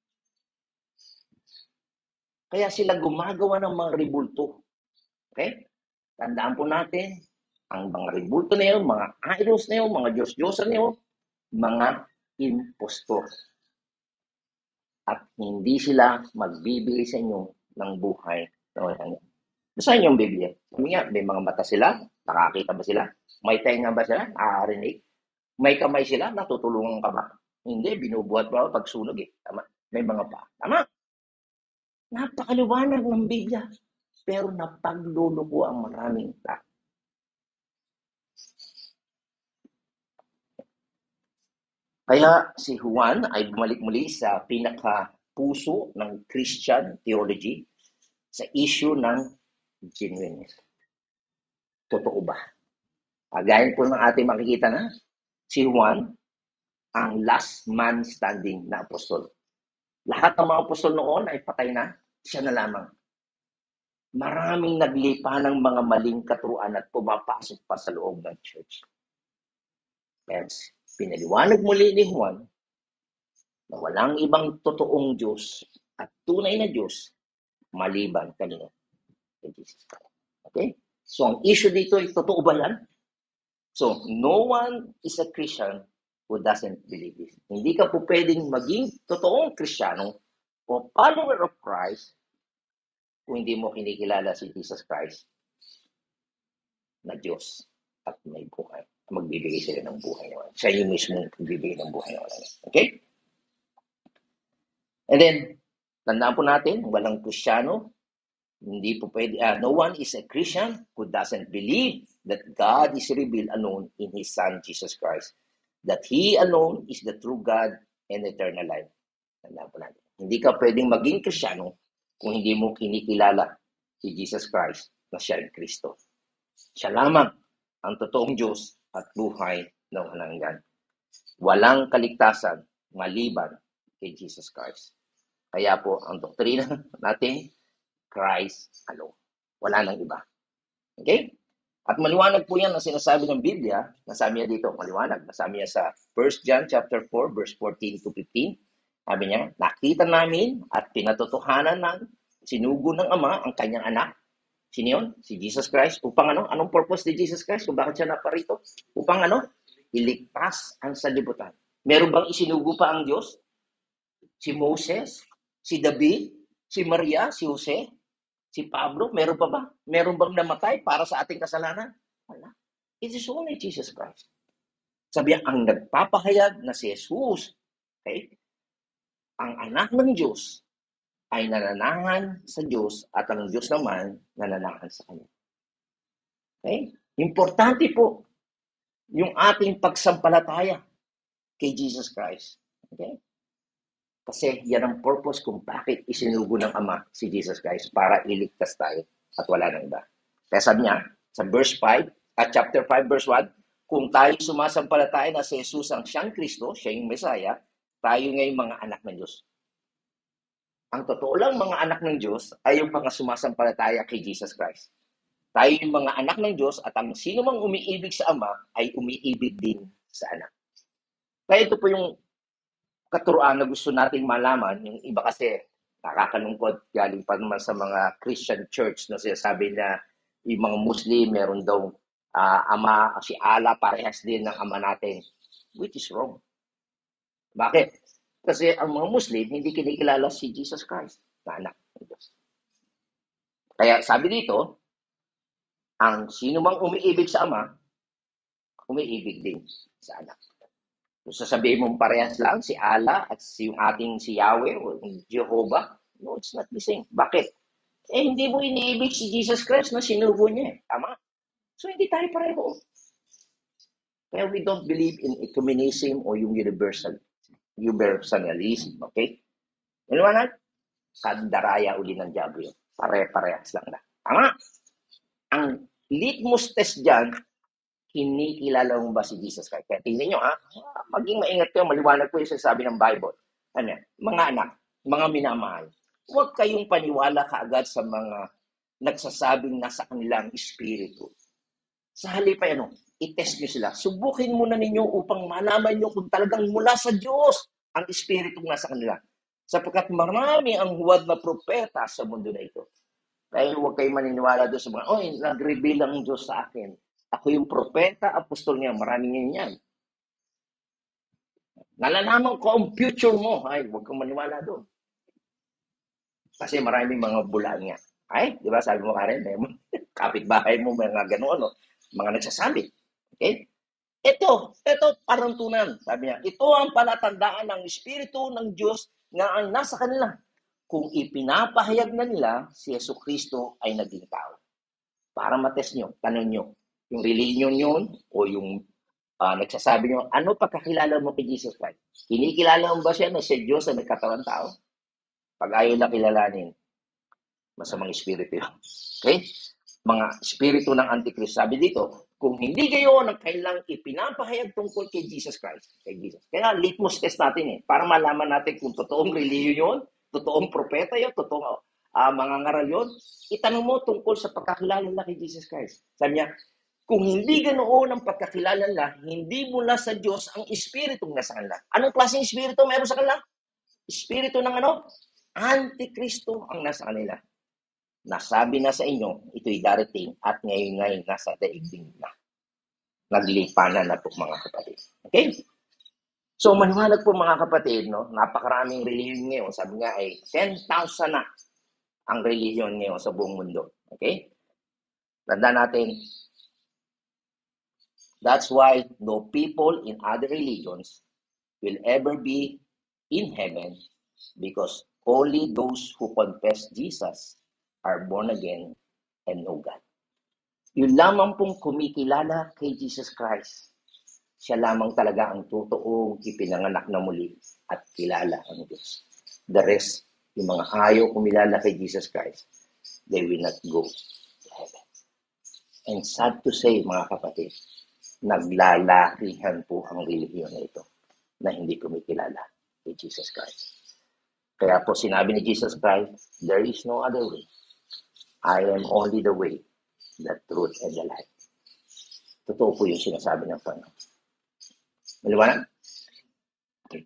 Kaya sila gumagawa ng mga rebulto. Okay? Tandaan po natin, ang mga rebulto na yun, mga idols na yun, mga Diyos-Diyosan na yun, mga impostor. At hindi sila magbibigay sa inyo ng buhay na walang hanggan. Basahin niyo ang Biblia. Sabi nga, may mga mata sila, nakakita ba sila? May tenga ba sila? Nakakarinig? May kamay sila, natutulungan ka ba? Hindi, binubuhat ba pag sunog eh. Tama? May mga pa. Tama? Napakaliwanag ng Biblia. Pero napagluluko ang maraming tao. Kaya si Juan ay bumalik muli sa pinaka-puso ng Christian theology sa issue ng genuineness. Totoo ba? Again po ng ating makikita na, si Juan ang last man standing na apostol. Lahat ng mga apostol noon ay patay na, siya na lamang. Maraming naglipa ng mga maling katuruan at pumapasok pa sa loob ng church. Yes. Pinaliwanag muli ni Juan na walang ibang totoong Diyos at tunay na Diyos maliban kanino kay Jesus Christ. Okay? So, ang issue dito ay totoo ba yan? So, no one is a Christian who doesn't believe this. Hindi ka po pwedeng maging totoong Kristiyano o follower of Christ kung hindi mo kinikilala si Jesus Christ na Diyos at may buhay. Magbibigay sila ng buhay na wala. Siya yung mismo magbibigay ng buhay na wala. Okay? And then, tandaan po natin, walang Kristiyano, hindi po pwede, uh, no one is a Christian who doesn't believe that God is revealed alone in His Son, Jesus Christ. That He alone is the true God and eternal life. Tandaan po natin. Hindi ka pwedeng maging Kristiyano kung hindi mo kinikilala si Jesus Christ na siya ay Kristo. Siya lamang ang totoong Diyos at buhay na walang hanggan. Walang kaligtasan maliban kay Jesus Christ. Kaya po, ang doktrina natin, Christ alone. Wala nang iba. Okay? At maliwanag po yan ang sinasabi ng Biblia, nasabi niya dito, maliwanag, nasabi niya sa First John chapter four, verse fourteen to fifteen. Sabi niya, nakita namin at pinatotohanan ng sinugo ng Ama ang kanyang anak. Sino yun? Si Jesus Christ. Upang ano? Anong purpose ni Jesus Christ? Kung bakit siya naparito? Upang ano? Iligtas ang sanlibutan. Meron bang isinugo pa ang Diyos? Si Moses? Si David? Si Maria? Si Jose? Si Pablo? Meron pa ba? Meron bang namatay para sa ating kasalanan? Wala. It is only Jesus Christ. Sabi ang nagpapahayag na si Jesus, okay? Ang anak ng Diyos ay nananahan sa Diyos at ang Diyos naman nananahan sa Kanya. Okay? Importante po yung ating pagsampalataya kay Jesus Christ. Okay? Kasi yan ang purpose kung bakit isinugo ng Ama si Jesus Christ para iligtas tayo at wala nang iba. Kaya sabi niya, sa verse five, at chapter five, verse one, kung tayo sumasampalataya na si Jesus ang siyang Kristo, siya yung Messiah, tayo ngayon mga anak ng Diyos. Ang totoo lang mga anak ng Diyos ay yung mga sumasampalataya kay Jesus Christ. Tayo yung mga anak ng Diyos at ang sino mang umiibig sa Ama ay umiibig din sa anak. Kaya ito po yung katuruan na gusto nating malaman. Yung iba kasi nakakalungkot galing pa naman sa mga Christian church na sinasabi na yung mga Muslim meron daw uh, ama, si Allah parehas din ng ama natin, which is wrong. Bakit? Kasi ang mga Muslim hindi kinikilala si Jesus Christ na anak ng Diyos. Kaya sabi dito, ang sino mang umiibig sa ama, umiibig din sa anak. Kung sasabihin mong parehas lang si Allah at si yung ating si Yahweh o Jehovah, no, it's not the same. Bakit? Eh, hindi mo iniibig si Jesus Christ na sinugo niya. Eh. Tama? So, hindi tayo pareho. Kaya we don't believe in ecumenism o yung universal universalism. Okay? Iniwanan? Kandaraya uli ng Diablo. Pare-parehas lang na. Tama? Ang litmus test dyan, kinikilala mo ba si Jesus Christ? Kaya tingnan nyo, ha? Maging maingat kayo, maliwanag po yung sasabi ng Bible. Ano? Mga anak, mga minamahal, huwag kayong paniwala kaagad sa mga nagsasabing nasa kanilang espiritu. Sa halip ay ano, i-test nyo sila. Subukin muna ninyo upang malaman nyo kung talagang mula sa Diyos ang espiritu nasa kanila. Sapagkat marami ang huwad na propeta sa mundo na ito. Kaya huwag kayong maniniwala doon sa mga, oy, nag-reveal ang Diyos sa akin. Ako yung propeta, apostol niya, maraming ngayon yan. Nalalaman ko ang future mo. Ay, huwag kang maniwala doon. Kasi maraming mga bula niya. Ay, di ba, sabi mo Karen, eh, kapitbahay mo, mga gano'n, no? Mga nagsasabi. Okay? Ito, ito parantunan. Sabi niya, ito ang palatandaan ng Espiritu ng Diyos na ang nasa kanila. Kung ipinapahayag na nila, si Yesu Kristo ay naging tao. Para matest nyo, tanong nyo, yung religion yun o yung uh, nagsasabi nyo, ano pagkakilala mo kay Jesus Christ? Kinikilala mo ba siya na siya Diyos na nagkatawang tao? Pag ayaw na kilalanin, masamang espiritu yun. Okay? Mga espiritu ng Antichrist. Sabi dito, kung hindi kayo ng kailang ipinapahayag tungkol kay Jesus Christ, kay Jesus. Kaya litmus test natin eh, para malaman natin kung totoong religion yun, totoong propeta yun, totoong uh, mga ngaral yun, itanong mo tungkol sa pagkakilala nila kay Jesus Christ. Sabi niya, kung hindi ganoon ang pagkakilala nila, hindi mula sa Diyos ang espiritu nasa kanila. Anong klaseng espiritu meron sa kanila? Espiritu ng ano? Antikristo ang nasa kanila. Nasabi na sa inyo, ito'y darating at ngayon-ngayon nasa daigdig na. Naglipanan na po mga kapatid. Okay? So, maniwalag po mga kapatid, no? Napakaraming religion ngayon. Sabi nga ay ten thousand na ang religion ngayon sa buong mundo. Okay? Tandaan natin, that's why no people in other religions will ever be in heaven because only those who confess Jesus are born again and know God. Yun lamang pong kumikilala kay Jesus Christ. Siya lamang talaga ang totoong ipinanganak na muli at kilala ang Diyos. The rest, yung mga ayaw kumilala kay Jesus Christ, they will not go to heaven. And sad to say, mga kapatid, naglalakihan po ang relihiyon na ito na hindi kumikilala kay Jesus Christ. Kaya po sinabi ni Jesus Christ, there is no other way. I am only the way, the truth, and the life. Totoo po yung sinasabi ng Panginoon. Maliwanag? Okay.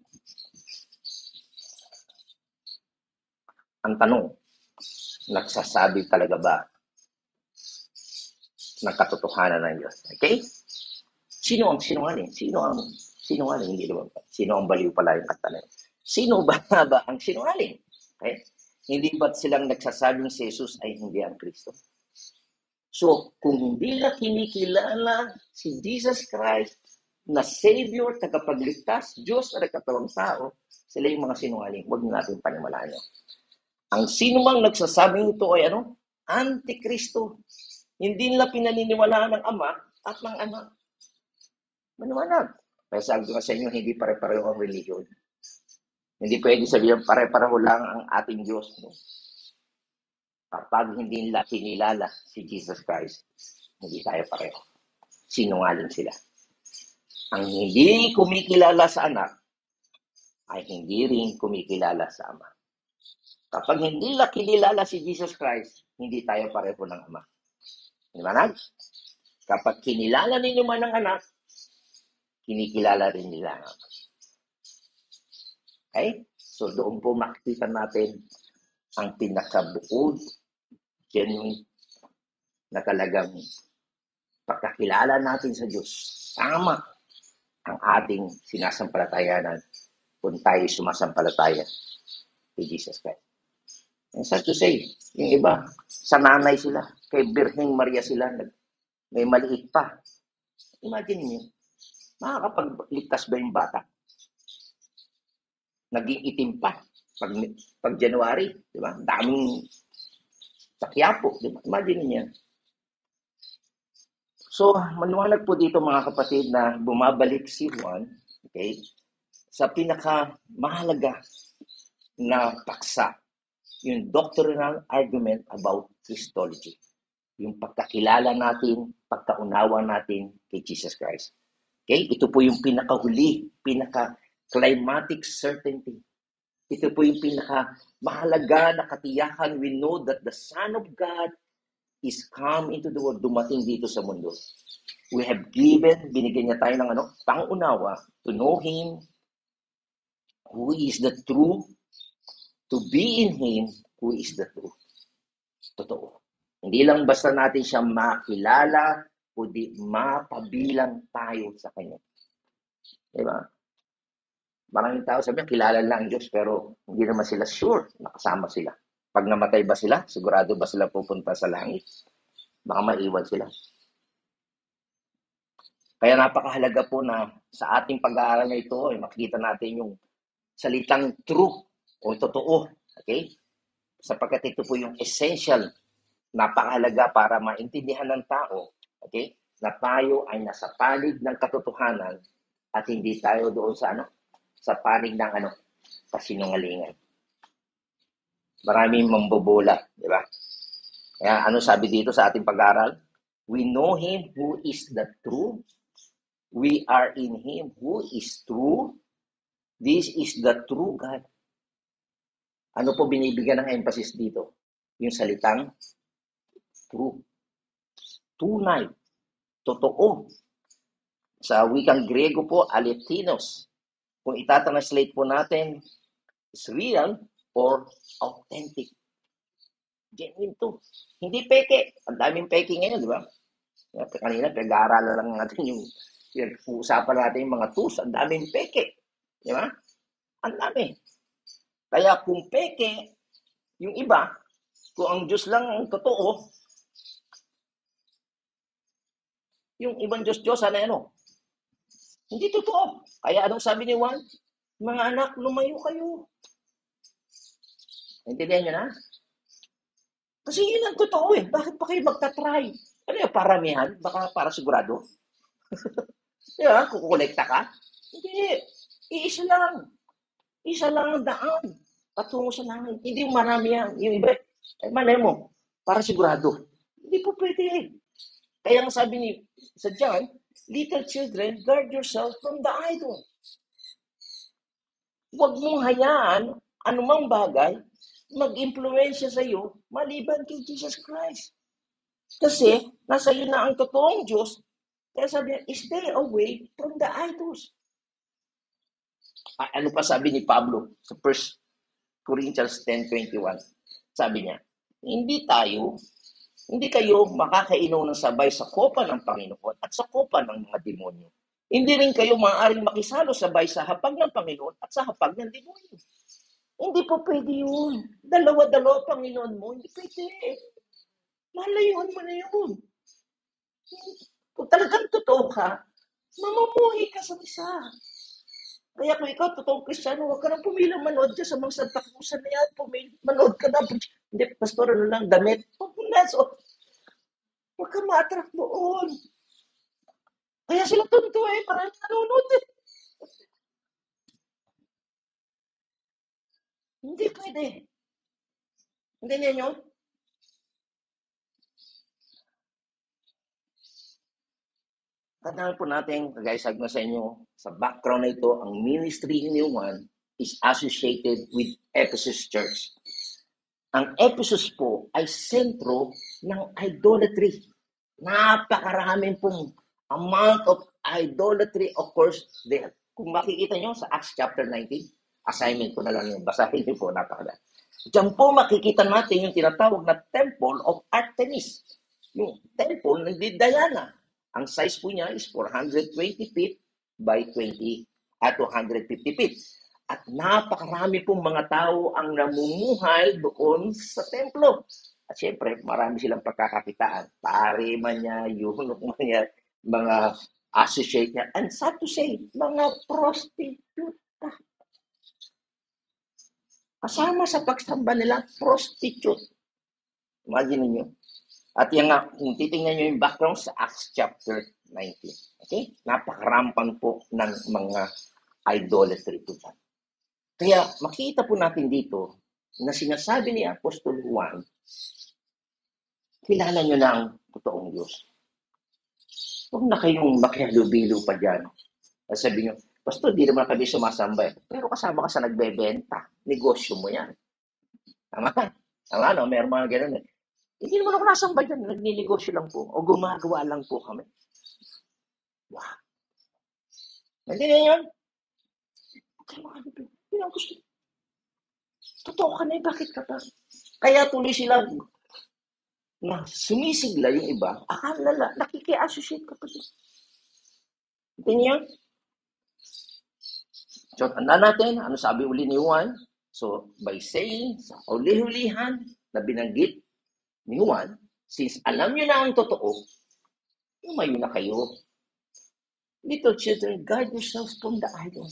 Ang tanong, nagsasabi talaga ba ng katotohanan ng Diyos? Okay? Sino ang sinungaling? Sino ang sinungaling? Hindi naman. Sino ang baliw pala yung katanong? Sino ba ba ang sinungaling? Okay? Hindi ba't silang nagsasabing si Jesus ay hindi ang Kristo? So, kung hindi na kinikilala si Jesus Christ na Savior, tagapagligtas, Diyos na nagkatawang tao, sila yung mga sinungaling. Huwag natin paniwalaan nyo. Ang sino mang nagsasabing ito ay ano? Antikristo. Hindi nila pinaniniwalaan ng Ama at ng Anak. Maliwanag. Kaya sabi ko sa inyo, hindi pare-pareho ang religion. Hindi pwede sabihin pare-pareho lang ang ating Diyos. No? Kapag hindi nila kinilala si Jesus Christ, hindi tayo pareho. Sinungaling sila. Ang hindi kumikilala sa anak ay hindi rin kumikilala sa Ama. Kapag hindi nila kinilala si Jesus Christ, hindi tayo pareho ng Ama. Diba? Kapag kinilala ninyo man ang anak, kinikilala rin nila ang Ama. Okay? So doon po makikita natin ang pinakabukod, genuine, na talagang pagkakilala natin sa Diyos. Tama ang ating sinasampalatayanan kung tayo sumasampalataya kay Jesus Christ. And sad to say, yung iba, sa nanay sila, kay Birheng Maria sila, may maliit pa. Imagine niyo, makakapagligtas ba yung bata? Naging itim pa. Pag, pag January, di ba? Daming sa Quiapo, di ba? Imagine niyo. So, maliwanag po dito mga kapatid na bumabalik si Juan, okay, sa pinaka mahalaga na paksa, yung doctrinal argument about Christology. Yung pagkakilala natin, pagkaunawa natin kay Jesus Christ. Okay? Ito po yung pinakahuli, pinaka-climatic certainty. Ito po yung pinaka-mahalaga na katiyakan. We know that the Son of God is come into the world, dumating dito sa mundo. We have given, binigyan niya tayo ng ano, pangunawa to know Him, who is the true, to be in Him, who is the true. Totoo. Hindi lang basta natin siya makilala, kundi mapabilang tayo sa Kanya. Diba? Maraming tao sabi, kilala lang ang Diyos, pero hindi naman sila sure, nakasama sila. Pag namatay ba sila, sigurado ba sila pupunta sa langit? Baka maiwan sila. Kaya napakahalaga po na sa ating pag-aaral na ito, ay makikita natin yung salitang true o totoo. Okay? Sapagkat ito po yung essential, napakahalaga para maintindihan ng tao, okay, na tayo ay nasa panig ng katotohanan at hindi tayo doon sa ano, sa panig ng ano, kasinungalingan. Maraming mambobola, di ba? Kaya ano sabi dito sa ating pag-aaral? We know Him who is the true. We are in Him who is true. This is the true God. Ano po binibigyan ng emphasis dito? Yung salitang true. Tunay. Totoo. Sa wikang Grego po, aletinos. Kung itatranslate po natin, is real or authentic. Genuine to. Hindi peke. Ang daming peke ngayon, di ba? Kanina, pag-aaralan lang natin yung usapan natin yung mga tools. Ang daming peke. Di ba? Ang dami. Kaya kung peke, yung iba, kung ang Diyos lang ang totoo, yung ibang Diyos-Diyos, sana ano? Hindi totoo. Kaya anong sabi ni Juan? Mga anak, lumayo kayo. Intindihan nyo na? Kasi yun ang totoo eh. Bakit pa kayo magta-try? Ano yung paramihan? Baka para sigurado? Di ba? Kukolekta ka? Hindi. Iisa lang. Isa lang ang daan. Patungo sa langit. Hindi yung marami yan. Yung iba, eh, malay mo, para sigurado. Hindi po pwede. Kaya ang sabi ni sa John, little children, guard yourself from the idol. Huwag mong hayaan anumang bagay mag-impluensya sa iyo maliban kay Jesus Christ. Kasi nasa iyo na ang totoong Diyos. Kaya sabi niya, stay away from the idols. Ah, ano pa sabi ni Pablo sa First Corinthians ten twenty-one? Sabi niya, hindi tayo, hindi kayo makakainom ng sabay sa kopa ng Panginoon at sa kopa ng mga demonyo. Hindi rin kayo maaaring makisalo sabay sa hapag ng Panginoon at sa hapag ng demonyo. Hindi po pwede yun. Dalawa-dalawa Panginoon mo, hindi pwede. Lalayuan mo na yun. Kung talagang totoo ka, mamumuhay ka sa isa. Kaya kung ikaw, totoong Kristiyano, huwag ka nang pumilang manood ka sa mga Santa Cruzan na yan. Pumil, manood ka na. Hindi, pastor, ano lang, damit. Huwag mo na. So, Huwag ka ma-attract doon. Kaya sila tunto eh, parang nanonood eh. Hindi pwede. Hindi niyo? Tandaan po natin, kagaya sabi ko sa inyo, sa background na ito, ang ministry ni Juan is associated with Ephesus Church. Ang Ephesus po ay sentro ng idolatry. Napakaraming pong amount of idolatry occurs there. Kung makikita nyo sa Acts chapter nineteen, assignment ko na lang yun, basahin nyo po, napakala. Diyan po makikita natin yung tinatawag na Temple of Artemis. Yung temple ng Diana. Ang size po niya is four hundred twenty feet by twenty at two hundred fifty feet. At napakarami pong mga tao ang namumuhay doon sa templo. At syempre, marami silang pagkakakitaan. Pare man niya, yunok man niya, mga associate niya. And sad to say, mga prostitute. Kasama sa pagsamba nila, prostitute. Imagine niyo. At yan nga, kung titingnan nyo yung background sa Acts chapter nineteen. Okay? Napakarampan po ng mga idolatry po dyan. Kaya makita po natin dito na sinasabi ni Apostol Juan, kilala nyo na ang totoong Diyos. Huwag na kayong makihalubilo pa dyan. Sabi nyo, Pastor, di naman kami sumasamba. Pero kasama ka sa nagbebenta. Negosyo mo yan. Tama ka? Tama, no? Meron mga ganun eh. Hindi naman ako nasamba dyan. Nagninegosyo lang po. O gumagawa lang po kami. Wow. Hindi na yun. Kaya mga ano, yun ang gusto. Totoo ka na eh. Bakit ka pa? Kaya tuloy sila na sumisigla yung iba. Akala na, nakiki-associate ka pa dyan. Hindi niya? So, tanda natin, ano sabi uli ni Juan? So, by saying, sa uli-hulihan na binanggit ni Juan, since alam nyo na ang totoo, lumayo na kayo. Little children, guard yourselves from the idol.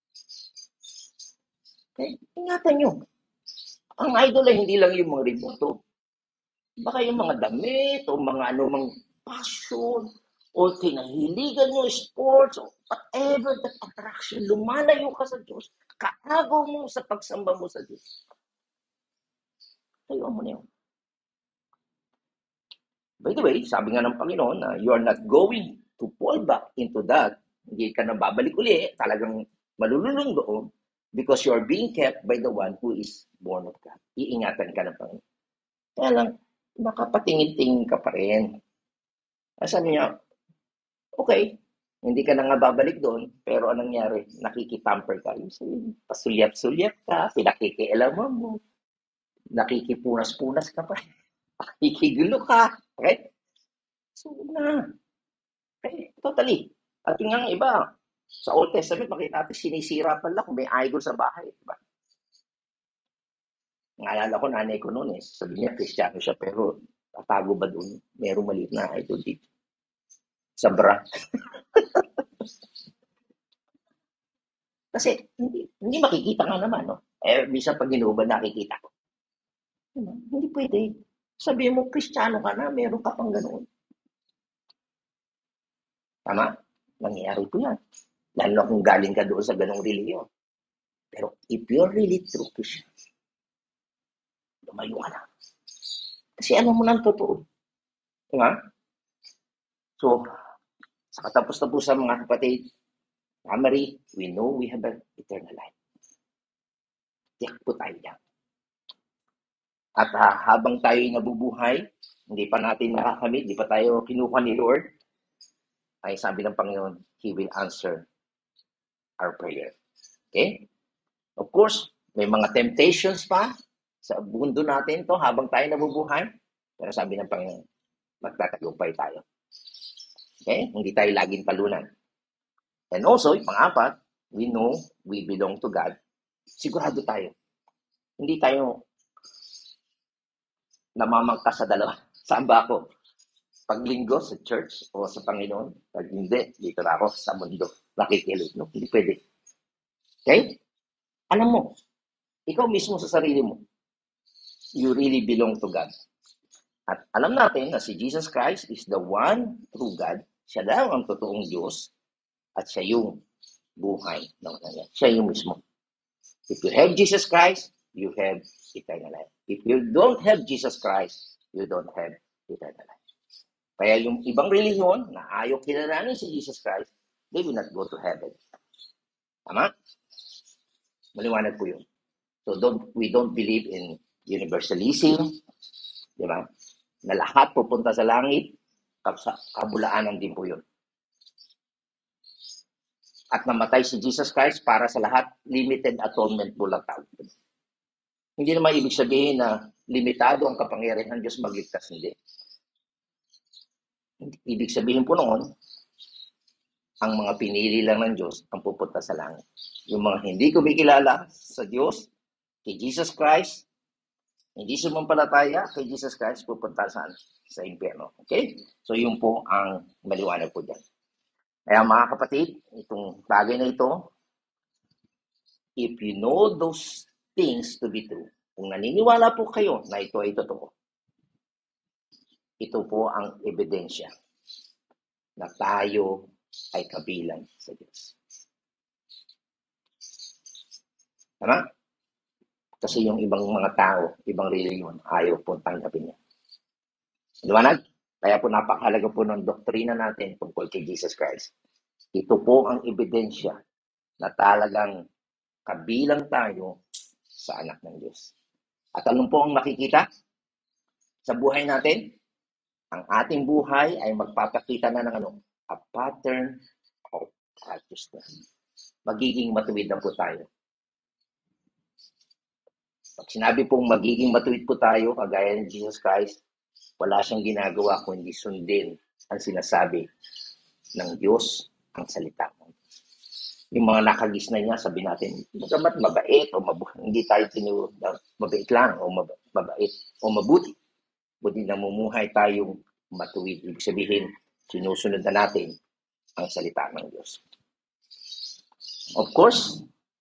Okay? Ingatan nyo. Ang idol ay hindi lang yung mga riboto. Baka yung mga damit, o mga anumang passion, o kinahiligan nyo, sports, o whatever that attraction, lumalayo ka sa Diyos, kaagaw mo sa pagsamba mo sa Diyos. Tayo mo na yun. By the way, sabi nga ng Panginoon na you are not going to fall back into that. Hindi ka na babalik uli, talagang malululong doon because you are being kept by the one who is born of God. Iingatan ka ng Panginoon. Kaya lang, makapatingin-tingin ka pa rin. Sabi niya, okay, hindi ka na nga babalik doon, pero anong nangyari? Nakikitamper ka. Yung pasulyap-sulyap ka, pinakikialaman mo, nakikipunas-punas ka pa, nakikigulo ka, right? So, na. Okay, totally. At yung nga iba, sa Old Testament, makita natin, sinisira pala kung may idol sa bahay. Diba? Naalala ko, nanay ko noon eh. Sabi niya, Kristiyano siya, pero tatago ba doon? Merong maliit na idol dito. Sa bra. Kasi, hindi, hindi makikita nga naman, no? Eh, bisa pag inuban, nakikita ko. Diba? Hindi pwede. Sabi mo, Kristiyano ka na, meron ka pang ganoon. Tama? Nangyayari po yan. Lalo na kung galing ka doon sa ganong reliyon. Pero if you're really true Christian, lumayo ka na. Kasi alam mo na ang totoo. Diba? So, sa katapos-tapusan mga kapatid, Mary, we know we have an eternal life. Tiyak po tayo yan. At uh, habang tayo nabubuhay, hindi pa natin nakakamit, hindi pa tayo kinuha ni Lord, ay sabi ng Panginoon, He will answer our prayer. Okay? Of course, may mga temptations pa sa mundo natin to habang tayo nabubuhay. Pero sabi ng Panginoon, magtatagumpay tayo. Okay? Hindi tayo laging talunan. And also, yung pang-apat, we know we belong to God. Sigurado tayo. Hindi tayo namamangka sa dalawa. Saan ba ako? Paglinggo sa church o sa Panginoon? Pag hindi, dito na ako sa mundo. Nakikilig. No? Hindi pwede. Okay? Alam mo, ikaw mismo sa sarili mo, you really belong to God. At alam natin na si Jesus Christ is the one true God. Siya daw ang totoong Diyos at siya yung buhay ng kanya. Siya yung mismo. If you have Jesus Christ, you have eternal life. If you don't have Jesus Christ, you don't have eternal life. Kaya yung ibang relihiyon na ayaw kilalanin si Jesus Christ, they will not go to heaven. Tama? Maliwanag po yun. So don't, we don't believe in universalism, di ba? Na lahat pupunta sa langit, kabulaanan din po yun. At namatay si Jesus Christ para sa lahat, limited atonement po lang tawag. Hindi naman ibig sabihin na limitado ang kapangyarihan ng Diyos magligtas, hindi. Ibig sabihin po noon, ang mga pinili lang ng Diyos ang pupunta sa langit. Yung mga hindi kumikilala sa Diyos, kay Jesus Christ, hindi sumampalataya kay Jesus Christ, pupunta saan? Sa impyerno. Okay? So yun po ang maliwanag po dyan. Kaya mga kapatid, itong bagay na ito, if you know those things to be true, kung naniniwala po kayo na ito ay totoo, ito po ang ebidensya na tayo ay kabilang sa Diyos. Tama? Kasi yung ibang mga tao, ibang reliyon, ayaw po tanggapin niya. Liwanag? Kaya po napakahalaga po ng doktrina natin tungkol kay Jesus Christ. Ito po ang ebidensya na talagang kabilang tayo sa anak ng Diyos. At anong po ang makikita sa buhay natin? Ang ating buhay ay magpapakita na ng ano? A pattern of righteousness. Magiging matuwid na po tayo. Pag sinabi pong magiging matuwid po tayo, kagaya ni Jesus Christ, wala siyang ginagawa kundi sundin ang sinasabi ng Diyos, ang salita ng Diyos. Yung mga nakagisna niya, sabi natin, magamat mabait o mabuti, hindi tayo tinuro na mabait lang o mabait o mabuti. Buti namumuhay tayong matuwid. Ibig sabihin, sinusunod na natin ang salita ng Diyos. Of course,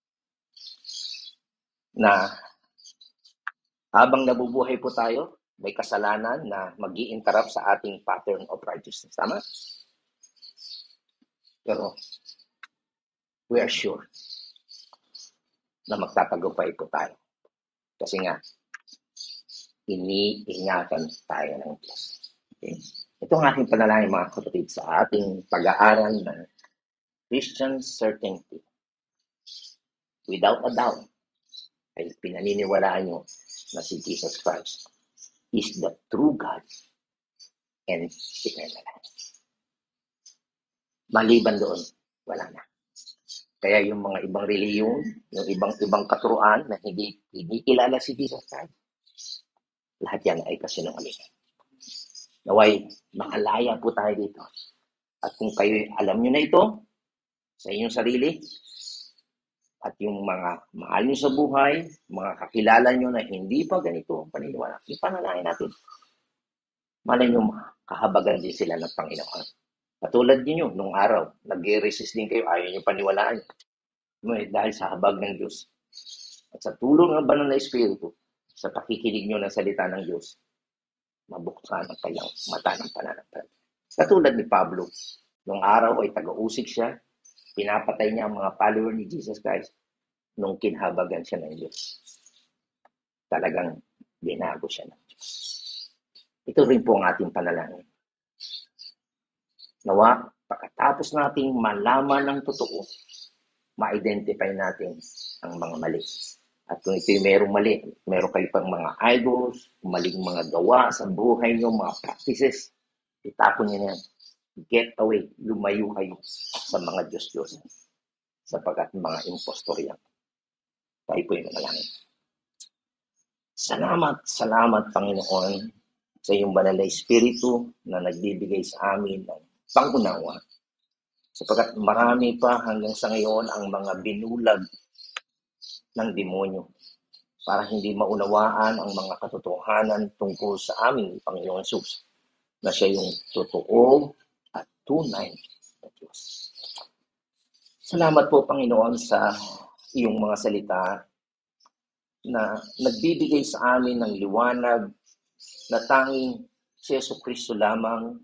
na habang nabubuhay po tayo, may kasalanan na mag-i-interrupt sa ating pattern of righteousness. Tama? Pero, we are sure na magtatagumpay po tayo. Kasi nga, iniingatan tayo ng Diyos. Okay? Ito ang aking panalangin, mga kapatid, sa ating pag-aaral ng Christian certainty. Without a doubt, ay pinaniniwalaan nyo na si Jesus Christ is the true God and eternal life. Maliban doon, wala na. Kaya yung mga ibang reliyon, yung ibang-ibang katuruan na hindi, hindi kilala si Jesus Christ, lahat yan ay kasinungalingan. Naway, makalaya po tayo dito. At kung kayo alam nyo na ito, sa inyong sarili, at yung mga mahal nyo sa buhay, mga kakilala nyo na hindi pa ganito ang paniniwala, ipanalangin natin. Malay nyo, kahabagan din sila ng Panginoon. Katulad niyo, nung araw, nag-resist din kayo, ayaw nyo paniwalaan. Dahil sa habag ng Diyos. At sa tulong ng banal na Espiritu, sa pakikinig nyo ng salita ng Diyos, mabuksan ang kanyang mata ng pananampalataya. Katulad ni Pablo, nung araw ay taga-usig siya, pinapatay niya ang mga follower ni Jesus Christ nung kinhabagan siya ng Diyos. Talagang binago siya ng Diyos. Ito rin po ang ating panalangin. Nawa, pagkatapos nating malaman ng totoo, ma-identify natin ang mga mali. At kung ito'y merong mali, meron kayo pang mga idols, maling mga gawa sa buhay nyo, mga practices, itapon nyo yan. Get away, lumayo kayo sa mga Diyos-Diyos. Sapagkat mga impostor yan. Tayo po yung manalangin. Salamat, salamat Panginoon sa iyong banal na Espiritu na nagbibigay sa amin ng pangunawa. Sapagkat marami pa hanggang sa ngayon ang mga binulag ng demonyo para hindi maunawaan ang mga katotohanan tungkol sa aming Panginoon Hesus na siya yung totoo at tunay na Diyos. Salamat po Panginoon sa iyong mga salita na nagbibigay sa amin ng liwanag na tanging si Jesucristo lamang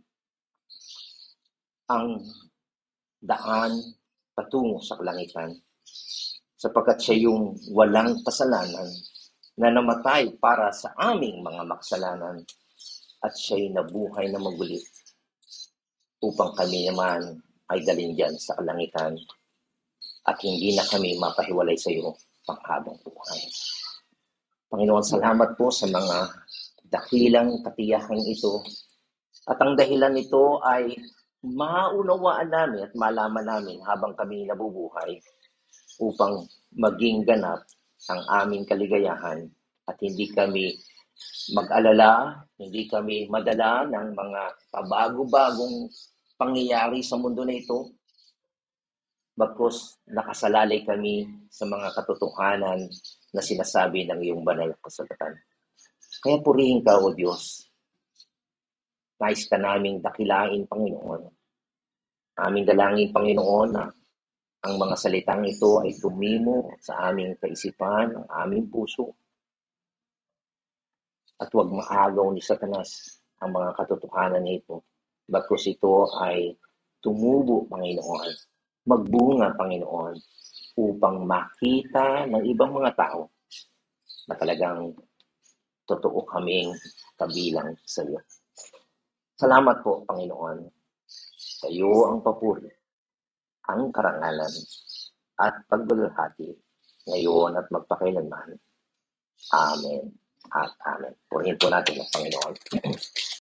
ang daan patungo sa kalangitan, sapagkat siya yung walang kasalanan na namatay para sa aming mga makasalanan at siya'y nabuhay na maguli upang kami naman ay dalhin diyan sa kalangitan at hindi na kami mapahiwalay sa iyo panghabang buhay. Panginoon, salamat po sa mga dakilang katiyakang ito. At ang dahilan nito ay maunawaan namin at malaman namin habang kami nabubuhay upang maging ganap ang aming kaligayahan at hindi kami mag-alala, hindi kami madala ng mga pabago-bagong pangyayari sa mundo na ito, bagkus nakasalalay kami sa mga katotohanan na sinasabi ng iyong banal na kasulatan. Kaya purihin ka, O Diyos. Nais ka naming dakilain, Panginoon. Aming dalangin, Panginoon, na ang mga salitang ito ay tumimo sa aming kaisipan, ang aming puso. At huwag maagaw ni Satanas ang mga katotohanan nito. Bagkus ito ay tumubo, Panginoon. Magbunga, Panginoon, upang makita ng ibang mga tao na talagang totoo kaming kabilang sa iyo. Salamat po, Panginoon. Sa iyo ang papuri, ang karangalan, at pagbalahati ngayon at magpakailanman. Amen at amen. Purihin po natin ang Panginoon.